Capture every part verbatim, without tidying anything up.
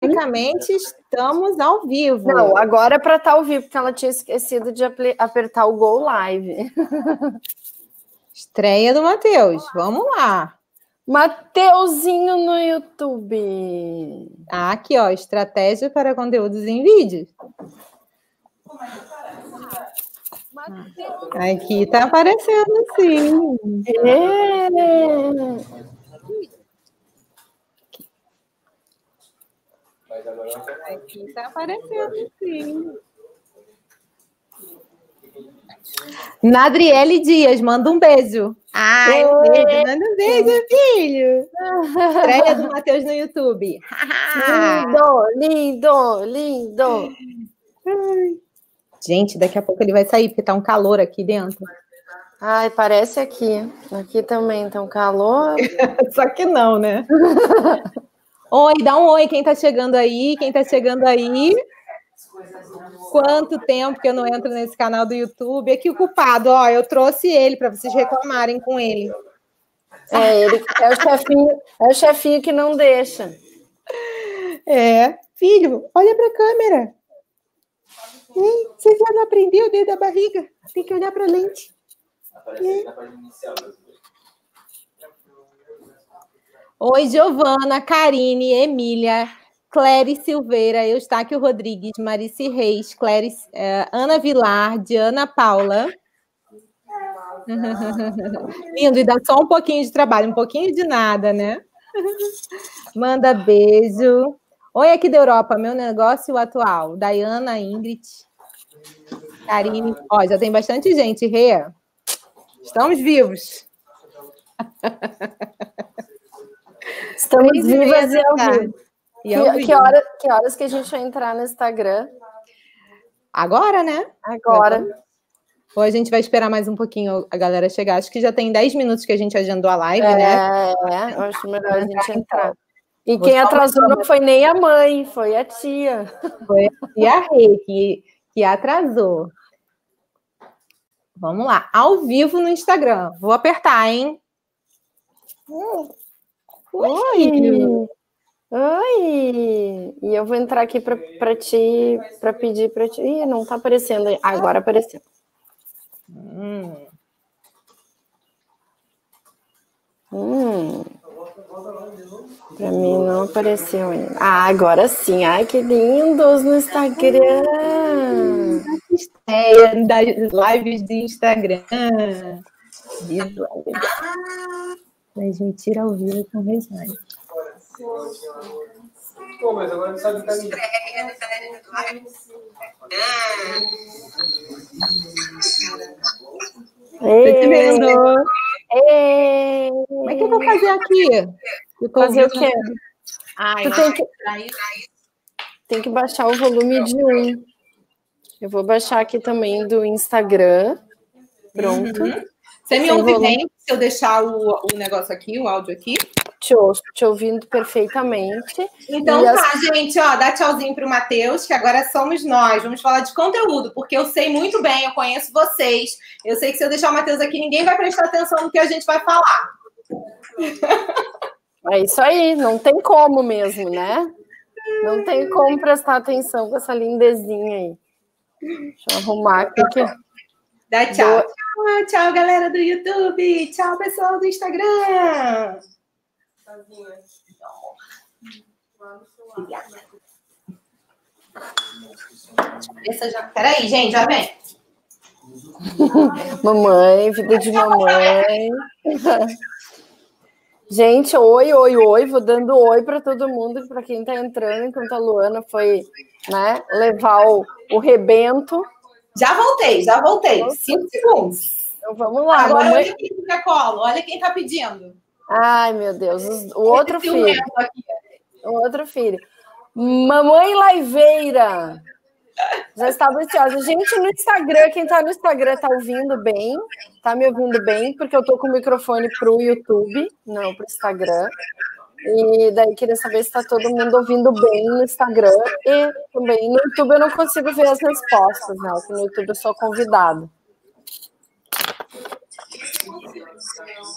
Tecnicamente, estamos ao vivo. Não, agora é para estar ao vivo, porque ela tinha esquecido de apertar o Go Live. Estreia do Matheus, vamos lá. Mateuzinho no YouTube. Ah, aqui, ó, estratégia para conteúdos em vídeos. Aqui tá aparecendo, sim. É. Aqui tá aparecendo, sim. Nadriele Dias, manda um beijo. Ai, um beijo, manda um beijo, filho. Estreia do Matheus no YouTube. Lindo, lindo, lindo. Ai. Gente, daqui a pouco ele vai sair, porque tá um calor aqui dentro. Ai, parece aqui. Aqui também tá um calor. Só que não, né? Oi, dá um oi quem tá chegando aí, quem tá chegando aí. Quanto tempo que eu não entro nesse canal do YouTube. Aqui o culpado, ó, eu trouxe ele para vocês reclamarem com ele. É, ele é o chefinho, é o chefinho que não deixa. É, filho, olha para a câmera. Ei, você já não aprendeu dentro da barriga? Tem que olhar para a lente. Oi, Giovana, Karine, Emília, Cléry Silveira, Eustáquio Rodrigues, Marici Reis, Cléry, uh, Ana Vilar, Diana Paula. Lindo, e dá só um pouquinho de trabalho, um pouquinho de nada, né? Manda beijo. Oi, aqui da Europa, meu negócio atual. Dayana, Ingrid, Karine. Ó, já tem bastante gente, Rê. Estamos vivos. Estamos vivas e ao vivo. E ao que, vivo. Que, hora, que horas que a gente vai entrar no Instagram? Agora, né? Agora. Ou a gente vai esperar mais um pouquinho a galera chegar? Acho que já tem dez minutos que a gente agendou a live, é, né? É, eu acho melhor a gente entrar. E quem atrasou não foi nem a mãe, foi a tia. Foi a tia Rê que, que atrasou. Vamos lá. Ao vivo no Instagram. Vou apertar, hein? Oi! Oi! Oi! E eu vou entrar aqui para ti, para pedir para ti. Ih, não tá aparecendo aí. Agora apareceu. Hum. Hum. Para mim não apareceu ainda. Ah, agora sim. Ai, que lindos no Instagram. É, das lives de Instagram. Transmitir ao vivo com Regiane. Pô, mas agora não sabe o caminho. Tô te vendo. Ei. Como é que eu vou fazer aqui? Eu fazer o quê? Ai, tu tem que, tem que baixar o volume de um. Eu vou baixar aqui também do Instagram. Pronto. Uhum. Você me ouve bem se eu deixar o, o negócio aqui, o áudio aqui? Te ouço, te ouvindo perfeitamente. Então e tá, as... gente, ó, dá tchauzinho pro Matheus, que agora somos nós. Vamos falar de conteúdo, porque eu sei muito bem, eu conheço vocês. Eu sei que se eu deixar o Matheus aqui, ninguém vai prestar atenção no que a gente vai falar. É isso aí, não tem como mesmo, né? Não tem como prestar atenção com essa lindezinha aí. Deixa eu arrumar aqui. Que... Dá tchau. Do... Tchau, tchau, galera do YouTube. Tchau, pessoal do Instagram. Essa já... Peraí, gente, já vem. Mamãe, vida de mamãe. Gente, oi, oi, oi. Vou dando oi para todo mundo, para quem está entrando, enquanto a Luana foi, né, levar o, o rebento. Já voltei, já voltei. Cinco segundos. Então vamos lá. Agora mamãe... olha quem fica colo, olha quem está pedindo. Ai, meu Deus, o outro filho. O outro filho. Mamãe Laiveira. Já estava ansiosa. Gente, no Instagram, quem está no Instagram está ouvindo bem, está me ouvindo bem, porque eu estou com o microfone para o YouTube, não para o Instagram. E daí queria saber se está todo mundo ouvindo bem no Instagram. E também no YouTube eu não consigo ver as respostas, né? Porque no YouTube eu sou convidado.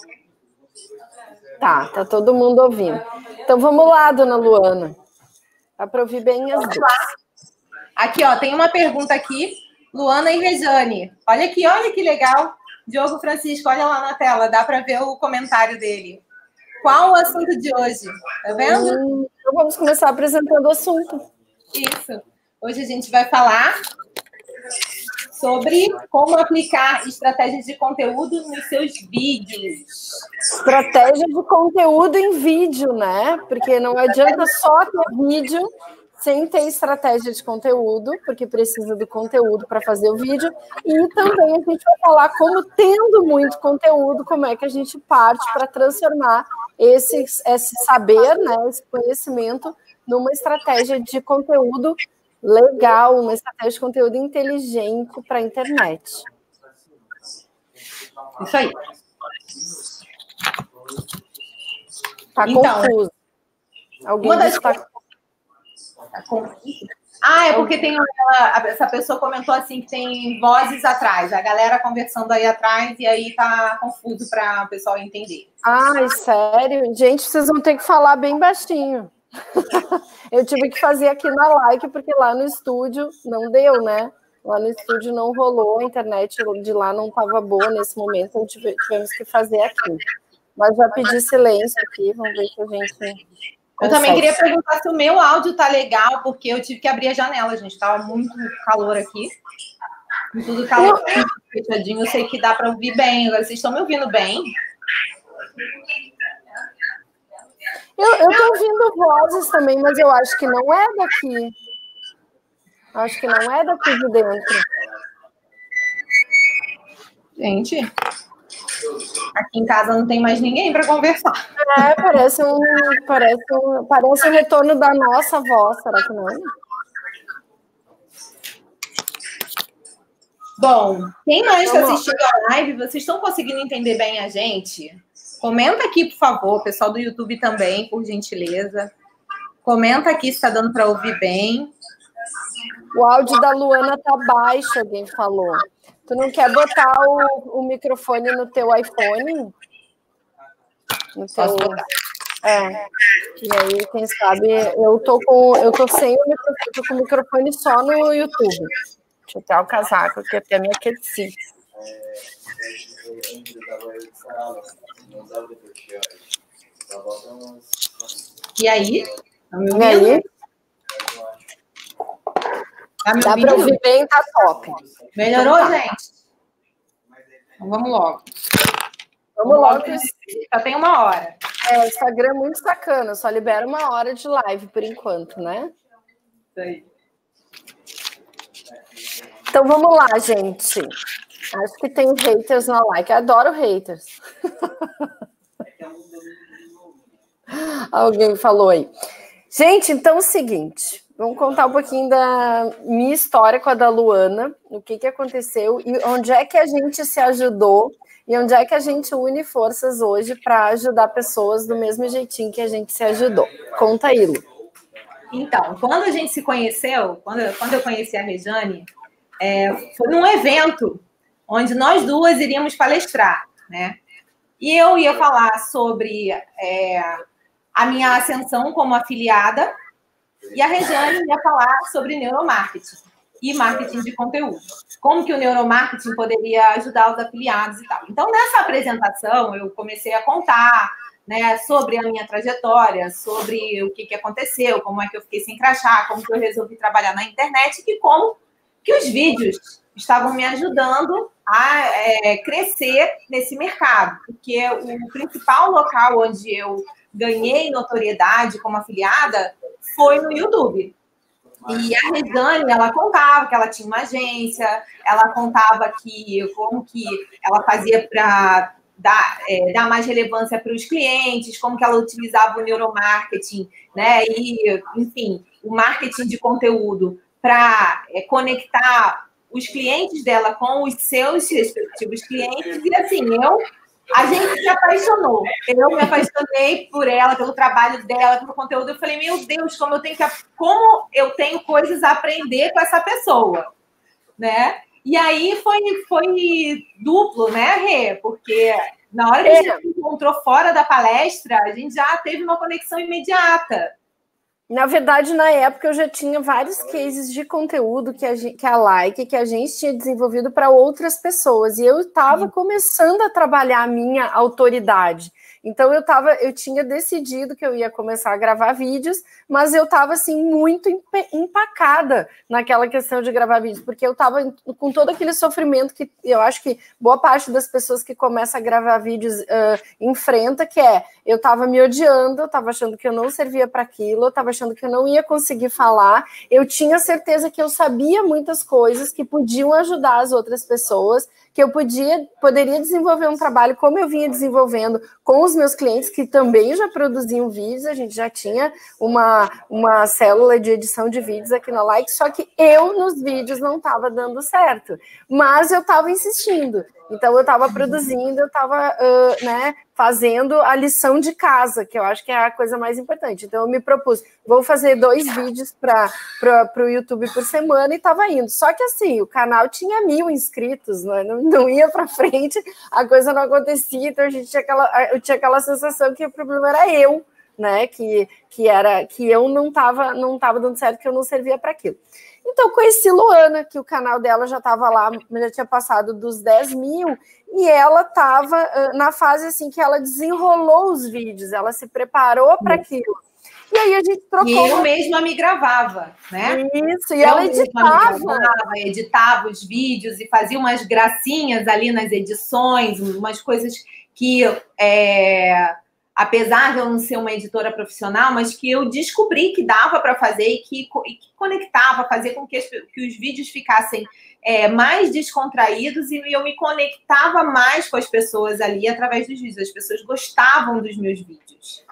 Tá, tá todo mundo ouvindo. Então vamos lá, dona Luana. Dá para ouvir bem as duas. Aqui, ó, tem uma pergunta aqui. Luana e Rejane. Olha aqui, olha que legal. Diogo Francisco, olha lá na tela. Dá para ver o comentário dele. Qual o assunto de hoje? Tá vendo? Hum, então vamos começar apresentando o assunto. Isso. Hoje a gente vai falar sobre como aplicar estratégias de conteúdo nos seus vídeos. Estratégia de conteúdo em vídeo, né? Porque não adianta só ter vídeo sem ter estratégia de conteúdo, porque precisa do conteúdo para fazer o vídeo. E também a gente vai falar como, tendo muito conteúdo, como é que a gente parte para transformar esse, esse saber, né, esse conhecimento, numa estratégia de conteúdo legal, uma estratégia de conteúdo inteligente para a internet. Isso aí. Está então, confuso. Alguém das... está... tá confuso? Ah, é porque tem uma, essa pessoa comentou assim que tem vozes atrás, a galera conversando aí atrás e aí tá confuso para o pessoal entender. Ai, sério? Gente, vocês vão ter que falar bem baixinho. Eu tive que fazer aqui na like, porque lá no estúdio não deu, né? Lá no estúdio não rolou, a internet de lá não estava boa nesse momento, então tivemos que fazer aqui. Mas já pedi silêncio aqui, vamos ver se a gente consegue. Eu também queria perguntar se o meu áudio tá legal, porque eu tive que abrir a janela, gente. Tava muito calor aqui. Tudo calor, fechadinho. Eu sei que dá para ouvir bem. Agora, vocês estão me ouvindo bem? Eu, eu tô ouvindo vozes também, mas eu acho que não é daqui. Acho que não é daqui de dentro. Gente, aqui em casa não tem mais ninguém para conversar. É, parece um, parece, um, parece um retorno da nossa voz, será que não é? Bom, quem mais está assistindo a live, vocês estão conseguindo entender bem a gente? Comenta aqui, por favor, pessoal do YouTube também, por gentileza. Comenta aqui se está dando para ouvir bem. O áudio da Luana tá baixo, alguém falou. Tu não quer botar o, o microfone no teu iPhone? No teu... É. E aí, quem sabe, eu tô com, eu tô sem o microfone, tô com o microfone só no YouTube. Deixa eu tirar o casaco, que até me aqueci. E aí? Tá me ouvindo? E aí? Tá me Dá para ouvir bem, tá top. Melhorou, então, tá. Gente? Então vamos logo. Vamos, vamos logo. Já tem uma hora. É, o Instagram é muito sacana, só libera uma hora de live por enquanto, né? Isso aí. Então vamos lá, gente. Acho que tem haters na like. Eu adoro haters. Alguém falou aí. Gente, então é o seguinte. Vamos contar um pouquinho da minha história com a da Luana, o que, que aconteceu e onde é que a gente se ajudou e onde é que a gente une forças hoje para ajudar pessoas do mesmo jeitinho que a gente se ajudou. Conta aí, Lu. Então, quando a gente se conheceu, quando, quando eu conheci a Rejane, é, foi num evento onde nós duas iríamos palestrar, né? E eu ia falar sobre é, a minha ascensão como afiliada e a Rejane ia falar sobre neuromarketing e marketing de conteúdo. Como que o neuromarketing poderia ajudar os afiliados e tal. Então, nessa apresentação, eu comecei a contar, né, sobre a minha trajetória, sobre o que, que aconteceu, como é que eu fiquei sem crachá, como que eu resolvi trabalhar na internet e como que os vídeos estavam me ajudando a é, crescer nesse mercado. Porque o principal local onde eu ganhei notoriedade como afiliada foi no YouTube. E a Rejane, ela contava que ela tinha uma agência, ela contava que como que ela fazia para dar, é, dar mais relevância para os clientes, como que ela utilizava o neuromarketing, né? E, enfim, o marketing de conteúdo para é, conectar os clientes dela com os seus respectivos clientes. E assim, eu a gente se apaixonou. Eu me apaixonei por ela, pelo trabalho dela, pelo conteúdo. Eu falei, meu Deus, como eu tenho que, como eu tenho coisas a aprender com essa pessoa, né? E aí foi, foi duplo, né, Rê? Porque na hora que a gente se encontrou fora da palestra, a gente já teve uma conexão imediata. Na verdade, na época, eu já tinha vários cases de conteúdo que a, gente, que a Like, que a gente tinha desenvolvido para outras pessoas. E eu estava começando a trabalhar a minha autoridade. Então, eu, tava, eu tinha decidido que eu ia começar a gravar vídeos, mas eu estava, assim, muito empacada naquela questão de gravar vídeos, porque eu estava com todo aquele sofrimento que eu acho que boa parte das pessoas que começam a gravar vídeos uh, enfrenta, que é, eu estava me odiando, eu estava achando que eu não servia para aquilo, eu estava achando que eu não ia conseguir falar, eu tinha certeza que eu sabia muitas coisas que podiam ajudar as outras pessoas, que eu podia, poderia desenvolver um trabalho como eu vinha desenvolvendo com os meus clientes, que também já produziam vídeos, a gente já tinha uma, uma célula de edição de vídeos aqui na Like, só que eu nos vídeos não estava dando certo, mas eu estava insistindo, então eu estava produzindo, eu estava uh, né, fazendo a lição de casa, que eu acho que é a coisa mais importante, então eu me propus, vou fazer dois vídeos para o YouTube por semana e estava indo, só que assim, o canal tinha mil inscritos, né? não, não ia para frente, a coisa não acontecia, então a gente tinha aquela, eu tinha aquela sensação que o problema era eu, né? Que, que era que eu não estava não tava dando certo, que eu não servia para aquilo. Então, conheci Luana, que o canal dela já estava lá, já tinha passado dos dez mil, e ela estava uh, na fase assim que ela desenrolou os vídeos, ela se preparou para aquilo. E aí a gente trocou. E eu mesma me gravava, né? Isso, e eu ela editava. Gravava, editava os vídeos e fazia umas gracinhas ali nas edições, umas coisas que, é, apesar de eu não ser uma editora profissional, mas que eu descobri que dava para fazer e que, e que conectava, fazer com que, as, que os vídeos ficassem é, mais descontraídos e eu me conectava mais com as pessoas ali através dos vídeos. As pessoas gostavam dos meus vídeos.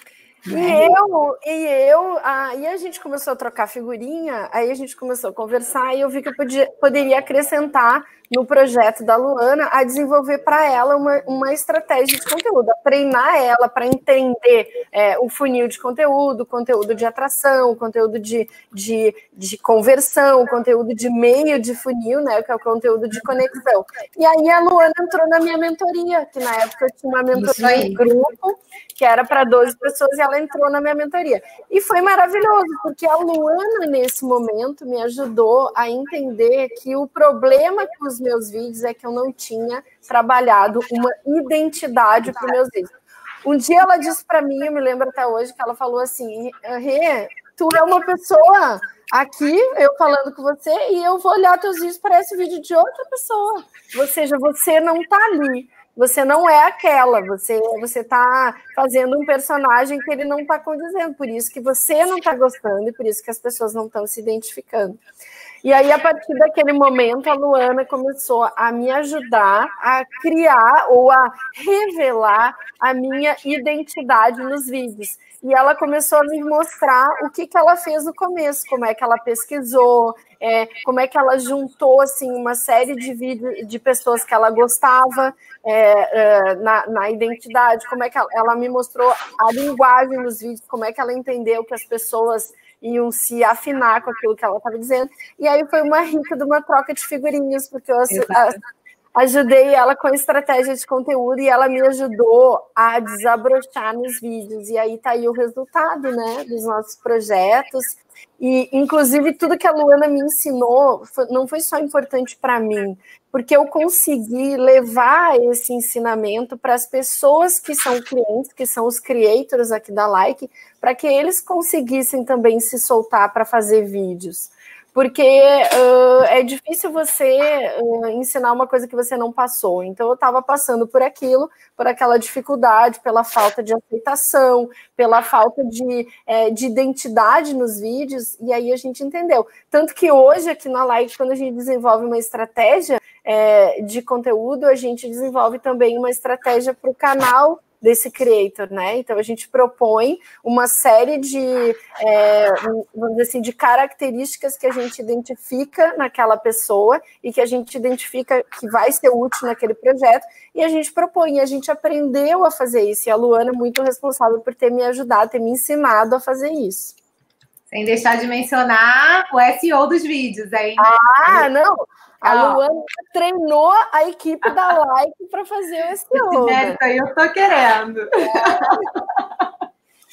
E eu, e eu, aí a gente começou a trocar figurinha, aí a gente começou a conversar e eu vi que eu podia, poderia acrescentar no projeto da Luana a desenvolver para ela uma, uma estratégia de conteúdo, a treinar ela para entender é, o funil de conteúdo, conteúdo de atração, conteúdo de, de, de conversão, conteúdo de meio de funil, né, que é o conteúdo de conexão. E aí a Luana entrou na minha mentoria, que na época eu tinha uma mentoria em grupo, que era para doze pessoas, e ela entrou na minha mentoria. E foi maravilhoso, porque a Luana, nesse momento, me ajudou a entender que o problema com os meus vídeos é que eu não tinha trabalhado uma identidade para os meus vídeos. Um dia ela disse para mim, eu me lembro até hoje, que ela falou assim, Rê, tu é uma pessoa aqui, eu falando com você, e eu vou olhar teus vídeos, parece vídeo de outra pessoa. Ou seja, você não está ali. Você não é aquela, você você está fazendo um personagem que ele não está condizendo, por isso que você não está gostando e por isso que as pessoas não estão se identificando. E aí, a partir daquele momento, a Luana começou a me ajudar a criar ou a revelar a minha identidade nos vídeos. E ela começou a me mostrar o que, que ela fez no começo, como é que ela pesquisou, é, como é que ela juntou assim, uma série de vídeos de pessoas que ela gostava é, é, na, na identidade, como é que ela, ela me mostrou a linguagem nos vídeos, como é que ela entendeu que as pessoas iam se afinar com aquilo que ela estava dizendo. E aí foi uma rica de uma troca de figurinhas, porque eu a, ajudei ela com estratégia de conteúdo e ela me ajudou a desabrochar nos vídeos. E aí tá aí o resultado, né, dos nossos projetos. E, inclusive, tudo que a Luana me ensinou foi, não foi só importante para mim, porque eu consegui levar esse ensinamento para as pessoas que são clientes, que são os creators aqui da Like, para que eles conseguissem também se soltar para fazer vídeos. Porque uh, é difícil você uh, ensinar uma coisa que você não passou. Então, eu estava passando por aquilo, por aquela dificuldade, pela falta de aceitação, pela falta de, é, de identidade nos vídeos, e aí a gente entendeu. Tanto que hoje, aqui na Like, quando a gente desenvolve uma estratégia é, de conteúdo, a gente desenvolve também uma estratégia para o canal desse creator, né? Então a gente propõe uma série de, é, vamos dizer assim, de características que a gente identifica naquela pessoa e que a gente identifica que vai ser útil naquele projeto, e a gente propõe, a gente aprendeu a fazer isso, e a Luana é muito responsável por ter me ajudado, ter me ensinado a fazer isso. Sem deixar de mencionar o S E O dos vídeos, hein? Ah, não! A Luana treinou a equipe da Like para fazer o S E O. Esse mérito aí eu tô querendo.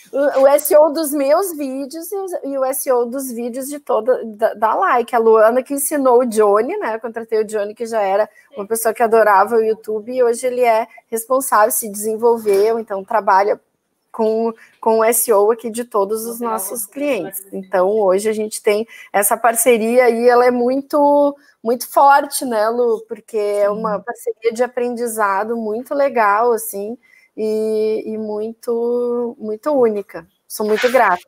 o, o S E O dos meus vídeos e o, e o S E O dos vídeos de toda da, da Like. A Luana que ensinou o Johnny, né? Eu contratei o Johnny, que já era uma pessoa que adorava o YouTube, e hoje ele é responsável, se desenvolveu, então trabalha com, com o S E O aqui de todos os nossos clientes. Então, hoje a gente tem essa parceria e ela é muito, muito forte, né, Lu? Porque é uma parceria de aprendizado muito legal, assim, e, e muito, muito única. Sou muito grata.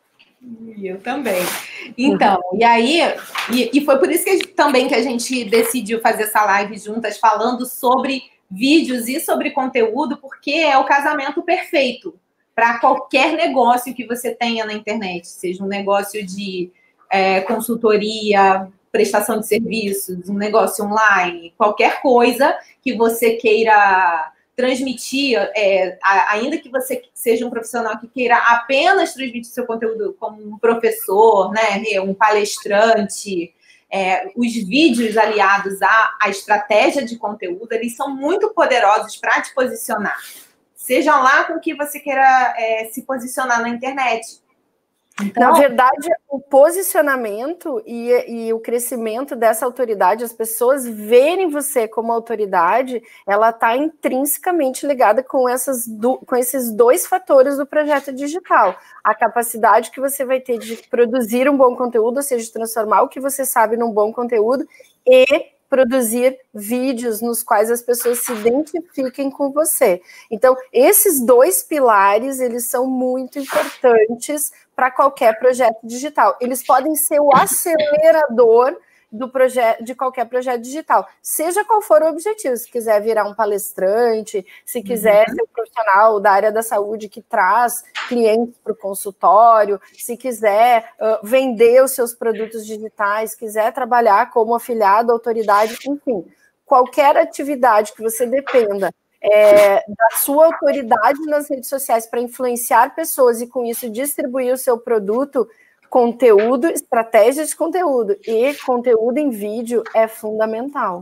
Eu também. Então, e aí, e, e foi por isso que também que a gente decidiu fazer essa live juntas, falando sobre vídeos e sobre conteúdo, porque é o casamento perfeito para qualquer negócio que você tenha na internet, seja um negócio de é, consultoria, prestação de serviços, um negócio online, qualquer coisa que você queira transmitir, é, ainda que você seja um profissional que queira apenas transmitir seu conteúdo como um professor, né, um palestrante, é, os vídeos aliados à, à estratégia de conteúdo, eles são muito poderosos para te posicionar. Seja lá com que você queira é, se posicionar na internet. Então, na verdade, o posicionamento e, e o crescimento dessa autoridade, as pessoas verem você como autoridade, ela está intrinsecamente ligada com, essas do, com esses dois fatores do projeto digital. A capacidade que você vai ter de produzir um bom conteúdo, ou seja, de transformar o que você sabe num bom conteúdo, e produzir vídeos nos quais as pessoas se identifiquem com você. Então, esses dois pilares, eles são muito importantes para qualquer projeto digital. Eles podem ser o acelerador do projeto, de qualquer projeto digital, seja qual for o objetivo. Se quiser virar um palestrante, se quiser uhum. ser um profissional da área da saúde que traz clientes para o consultório, se quiser uh, vender os seus produtos digitais, quiser trabalhar como afiliado, autoridade, enfim, qualquer atividade que você dependa É, da sua autoridade nas redes sociais para influenciar pessoas e com isso distribuir o seu produto, conteúdo, estratégia de conteúdo e conteúdo em vídeo é fundamental.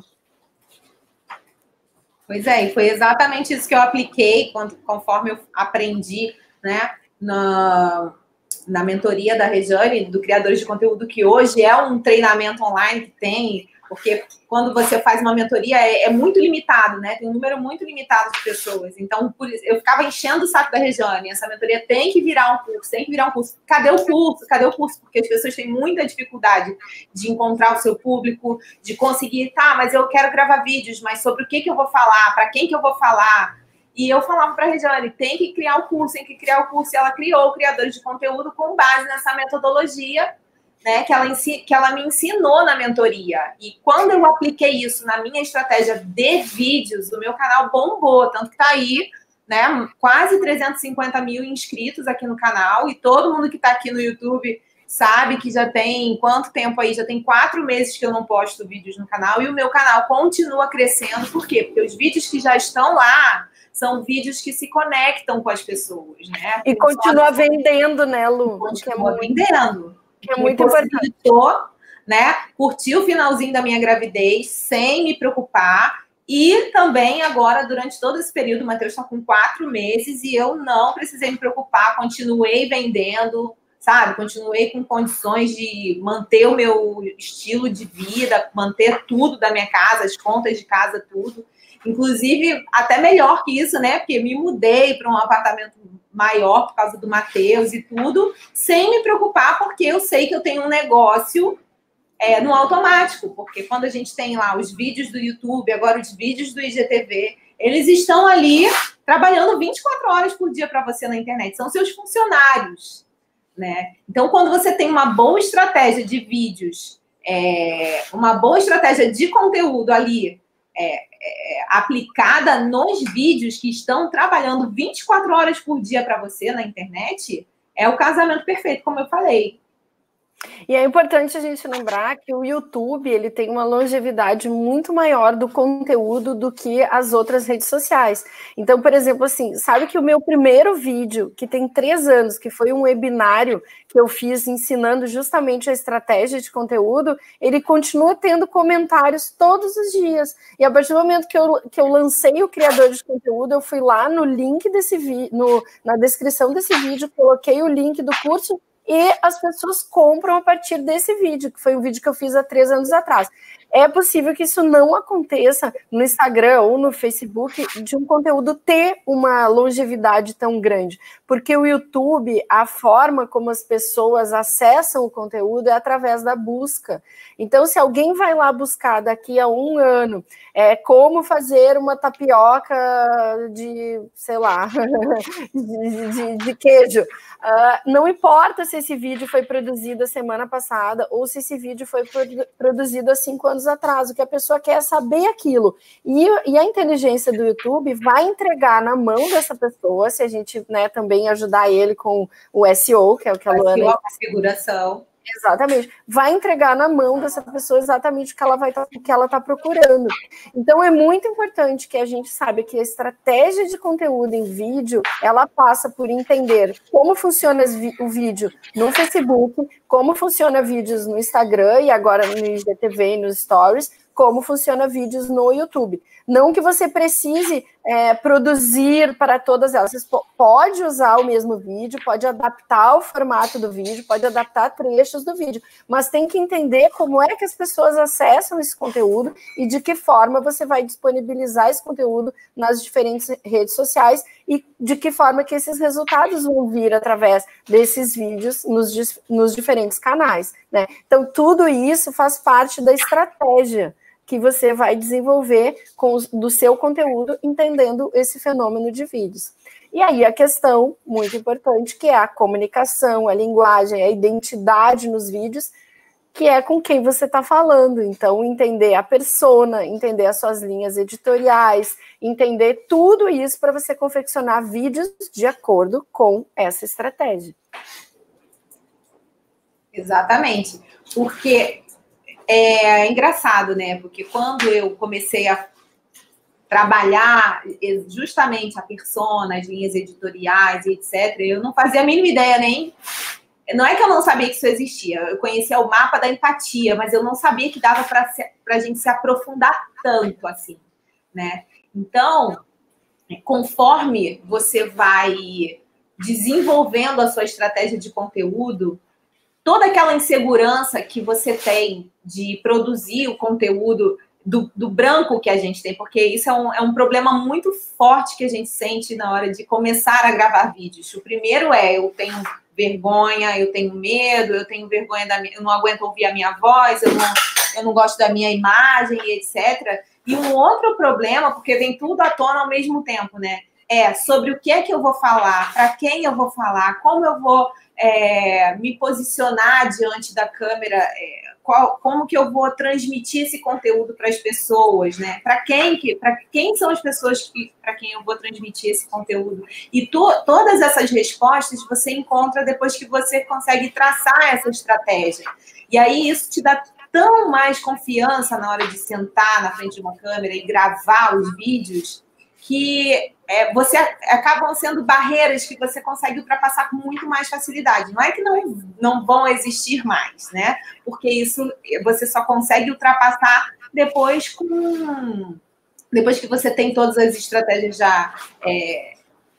Pois é, e foi exatamente isso que eu apliquei quando, conforme eu aprendi, né, na, na mentoria da Regiane, do Criadores de Conteúdo, que hoje é um treinamento online que tem, porque quando você faz uma mentoria é, é muito limitado, né? Tem um número muito limitado de pessoas. Então, por isso, eu ficava enchendo o saco da Regiane. Essa mentoria tem que virar um curso, tem que virar um curso. Cadê o curso? Cadê o curso? Porque as pessoas têm muita dificuldade de encontrar o seu público, de conseguir, tá, mas eu quero gravar vídeos, mas sobre o que, que eu vou falar? Para quem que eu vou falar? E eu falava para a Regiane, tem que criar o curso, tem que criar o curso. E ela criou o Criadores de Conteúdo com base nessa metodologia, né, que, ela, que ela me ensinou na mentoria. E quando eu apliquei isso na minha estratégia de vídeos, o meu canal bombou, tanto que está aí, né, quase trezentos e cinquenta mil inscritos aqui no canal, e todo mundo que está aqui no YouTube sabe que já tem quanto tempo aí? Já tem quatro meses que eu não posto vídeos no canal, e o meu canal continua crescendo. Por quê? Porque os vídeos que já estão lá são vídeos que se conectam com as pessoas, né? E continua vendendo, né, Lu? Continua é vendendo. Que é muito importante. Né, curti o finalzinho da minha gravidez sem me preocupar, e também agora, durante todo esse período, o Matheus está com quatro meses e eu não precisei me preocupar, continuei vendendo, sabe? Continuei com condições de manter o meu estilo de vida, manter tudo da minha casa, as contas de casa, tudo. Inclusive, até melhor que isso, né? Porque me mudei para um apartamento maior por causa do Matheus e tudo, sem me preocupar, porque eu sei que eu tenho um negócio é, no automático. Porque quando a gente tem lá os vídeos do YouTube, agora os vídeos do I G T V, eles estão ali trabalhando vinte e quatro horas por dia para você na internet. São seus funcionários, né? Então, quando você tem uma boa estratégia de vídeos, é, uma boa estratégia de conteúdo ali, É, é, aplicada nos vídeos que estão trabalhando vinte e quatro horas por dia para você na internet, é o casamento perfeito, como eu falei. E é importante a gente lembrar que o YouTube ele tem uma longevidade muito maior do conteúdo do que as outras redes sociais. Então, por exemplo, assim, sabe que o meu primeiro vídeo, que tem três anos, que foi um webinário que eu fiz ensinando justamente a estratégia de conteúdo, ele continua tendo comentários todos os dias. E a partir do momento que eu, que eu lancei o criador de conteúdo, eu fui lá no link desse vídeo, na descrição desse vídeo, coloquei o link do curso, e as pessoas compram a partir desse vídeo, que foi um vídeo que eu fiz há três anos atrás. É possível que isso não aconteça no Instagram ou no Facebook, de um conteúdo ter uma longevidade tão grande, porque o YouTube, a forma como as pessoas acessam o conteúdo é através da busca. Então, se alguém vai lá buscar daqui a um ano é, como fazer uma tapioca de, sei lá, de, de, de queijo, uh, não importa se esse vídeo foi produzido a semana passada ou se esse vídeo foi produzido há cinco anos atrás, o que a pessoa quer é saber aquilo. E, e a inteligência do YouTube vai entregar na mão dessa pessoa, se a gente, né, também ajudar ele com o S E O, que é o que a Luana... S E O, configuração. Exatamente. Vai entregar na mão dessa pessoa exatamente o que ela vai tá, o que ela está procurando. Então, é muito importante que a gente saiba que a estratégia de conteúdo em vídeo, ela passa por entender como funciona o vídeo no Facebook, como funciona vídeos no Instagram e agora no I G T V e nos Stories, como funciona vídeos no YouTube. Não que você precise é, produzir para todas elas. Você pode usar o mesmo vídeo, pode adaptar o formato do vídeo, pode adaptar trechos do vídeo, mas tem que entender como é que as pessoas acessam esse conteúdo e de que forma você vai disponibilizar esse conteúdo nas diferentes redes sociais e de que forma que esses resultados vão vir através desses vídeos nos, nos diferentes canais, né? Então, tudo isso faz parte da estratégia que você vai desenvolver com os, do seu conteúdo, entendendo esse fenômeno de vídeos. E aí a questão muito importante, que é a comunicação, a linguagem, a identidade nos vídeos, que é com quem você está falando. Então, entender a persona, entender as suas linhas editoriais, entender tudo isso para você confeccionar vídeos de acordo com essa estratégia. Exatamente. Porque... É engraçado, né? Porque quando eu comecei a trabalhar justamente a persona, as linhas editoriais e etcétera, eu não fazia a mínima ideia nem... Não é que eu não sabia que isso existia, eu conhecia o mapa da empatia, mas eu não sabia que dava para a gente se aprofundar tanto assim, né? Então, conforme você vai desenvolvendo a sua estratégia de conteúdo, toda aquela insegurança que você tem de produzir o conteúdo do, do branco que a gente tem, porque isso é um, é um problema muito forte que a gente sente na hora de começar a gravar vídeos. O primeiro é, eu tenho vergonha, eu tenho medo, eu tenho vergonha, da minha, eu não aguento ouvir a minha voz, eu não, eu não gosto da minha imagem, etcétera. E um outro problema, porque vem tudo à tona ao mesmo tempo, né? É sobre o que é que eu vou falar, para quem eu vou falar, como eu vou... É, me posicionar diante da câmera, é, qual, como que eu vou transmitir esse conteúdo para as pessoas, né? Para quem, que, quem são as pessoas para quem eu vou transmitir esse conteúdo? E to, todas essas respostas você encontra depois que você consegue traçar essa estratégia. E aí isso te dá tão mais confiança na hora de sentar na frente de uma câmera e gravar os vídeos, que é, você acabam sendo barreiras que você consegue ultrapassar com muito mais facilidade. Não é que não, não vão existir mais, né? Porque isso você só consegue ultrapassar depois com... Depois que você tem todas as estratégias já é,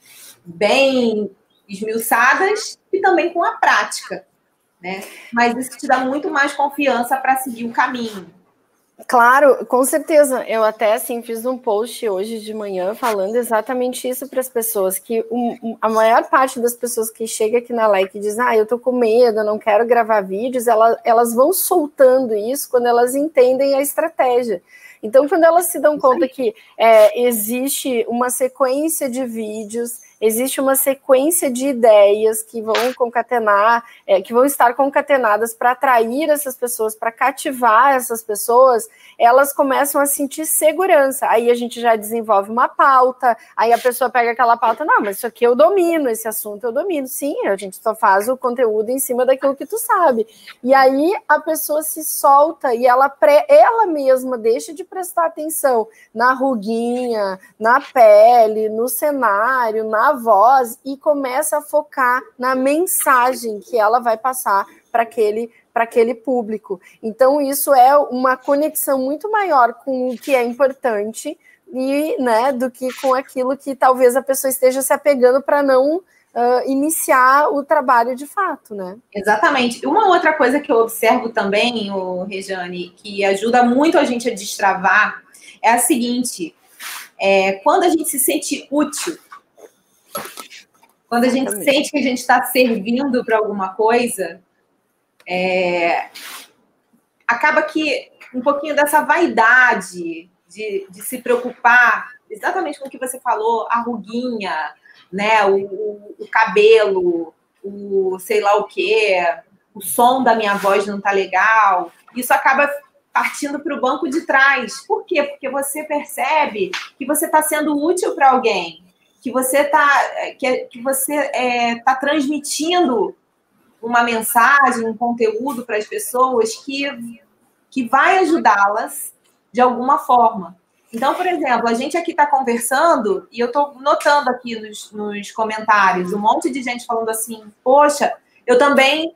bem esmiuçadas e também com a prática, né? Mas isso te dá muito mais confiança para seguir o caminho. Claro, com certeza. Eu até assim fiz um post hoje de manhã falando exatamente isso para as pessoas, que um, a maior parte das pessoas que chega aqui na Like e diz, ah, eu tô com medo, eu não quero gravar vídeos, ela, elas vão soltando isso quando elas entendem a estratégia. Então, quando elas se dão conta que é, existe uma sequência de vídeos existe uma sequência de ideias que vão concatenar, é, que vão estar concatenadas para atrair essas pessoas, para cativar essas pessoas, elas começam a sentir segurança. Aí a gente já desenvolve uma pauta, aí a pessoa pega aquela pauta, não, mas isso aqui eu domino, esse assunto eu domino. Sim, a gente só faz o conteúdo em cima daquilo que tu sabe. E aí a pessoa se solta e ela, pré, ela mesma deixa de prestar atenção na ruguinha, na pele, no cenário, na voz, e começa a focar na mensagem que ela vai passar para aquele, para aquele público. Então, isso é uma conexão muito maior com o que é importante e, né, do que com aquilo que talvez a pessoa esteja se apegando para não Uh, iniciar o trabalho de fato, né? Exatamente. Uma outra coisa que eu observo também, o Rejane, que ajuda muito a gente a destravar, é a seguinte, é, quando a gente se sente útil, quando a gente Exatamente. Sente que a gente está servindo para alguma coisa, é, acaba que um pouquinho dessa vaidade de, de se preocupar, exatamente com o que você falou, a ruguinha, né, o, o, o cabelo, o sei lá o quê, o som da minha voz não tá legal, isso acaba partindo para o banco de trás. Por quê? Porque você percebe que você está sendo útil para alguém, que você está que, que você é, tá transmitindo uma mensagem, um conteúdo para as pessoas que, que vai ajudá-las de alguma forma. Então, por exemplo, a gente aqui está conversando e eu estou notando aqui nos, nos comentários um monte de gente falando assim, poxa, eu também,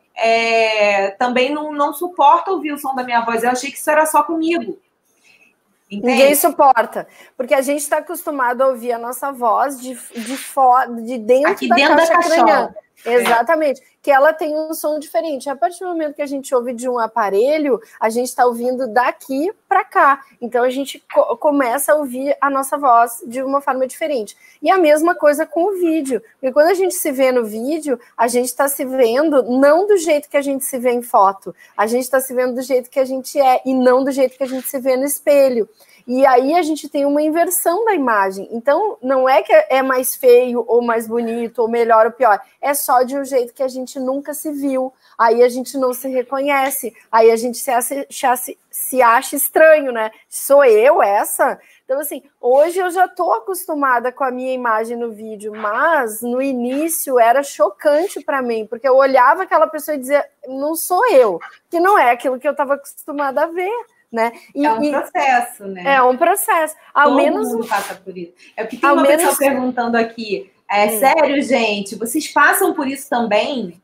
é, também não, não suporto ouvir o som da minha voz, eu achei que isso era só comigo. Entende? Ninguém suporta, porque a gente está acostumado a ouvir a nossa voz de, de, fora, de dentro aqui da dentro caixa da caixola. craniana. Exatamente, é. Que ela tem um som diferente. A partir do momento que a gente ouve de um aparelho, a gente está ouvindo daqui para cá. Então a gente co começa a ouvir a nossa voz de uma forma diferente. E a mesma coisa com o vídeo. Porque quando a gente se vê no vídeo, a gente está se vendo não do jeito que a gente se vê em foto. A gente está se vendo do jeito que a gente é e não do jeito que a gente se vê no espelho. E aí a gente tem uma inversão da imagem. Então, não é que é mais feio, ou mais bonito, ou melhor ou pior. É só de um jeito que a gente nunca se viu. Aí a gente não se reconhece. Aí a gente se acha, se acha estranho, né? Sou eu essa? Então, assim, hoje eu já estou acostumada com a minha imagem no vídeo, mas no início era chocante para mim, porque eu olhava aquela pessoa e dizia, não sou eu, que não é aquilo que eu estava acostumada a ver. Né? E, é um processo, né? É um processo. Ao Todo menos mundo passa por isso. É porque tem uma menos... pessoa perguntando aqui, é hum. sério, gente, vocês passam por isso também?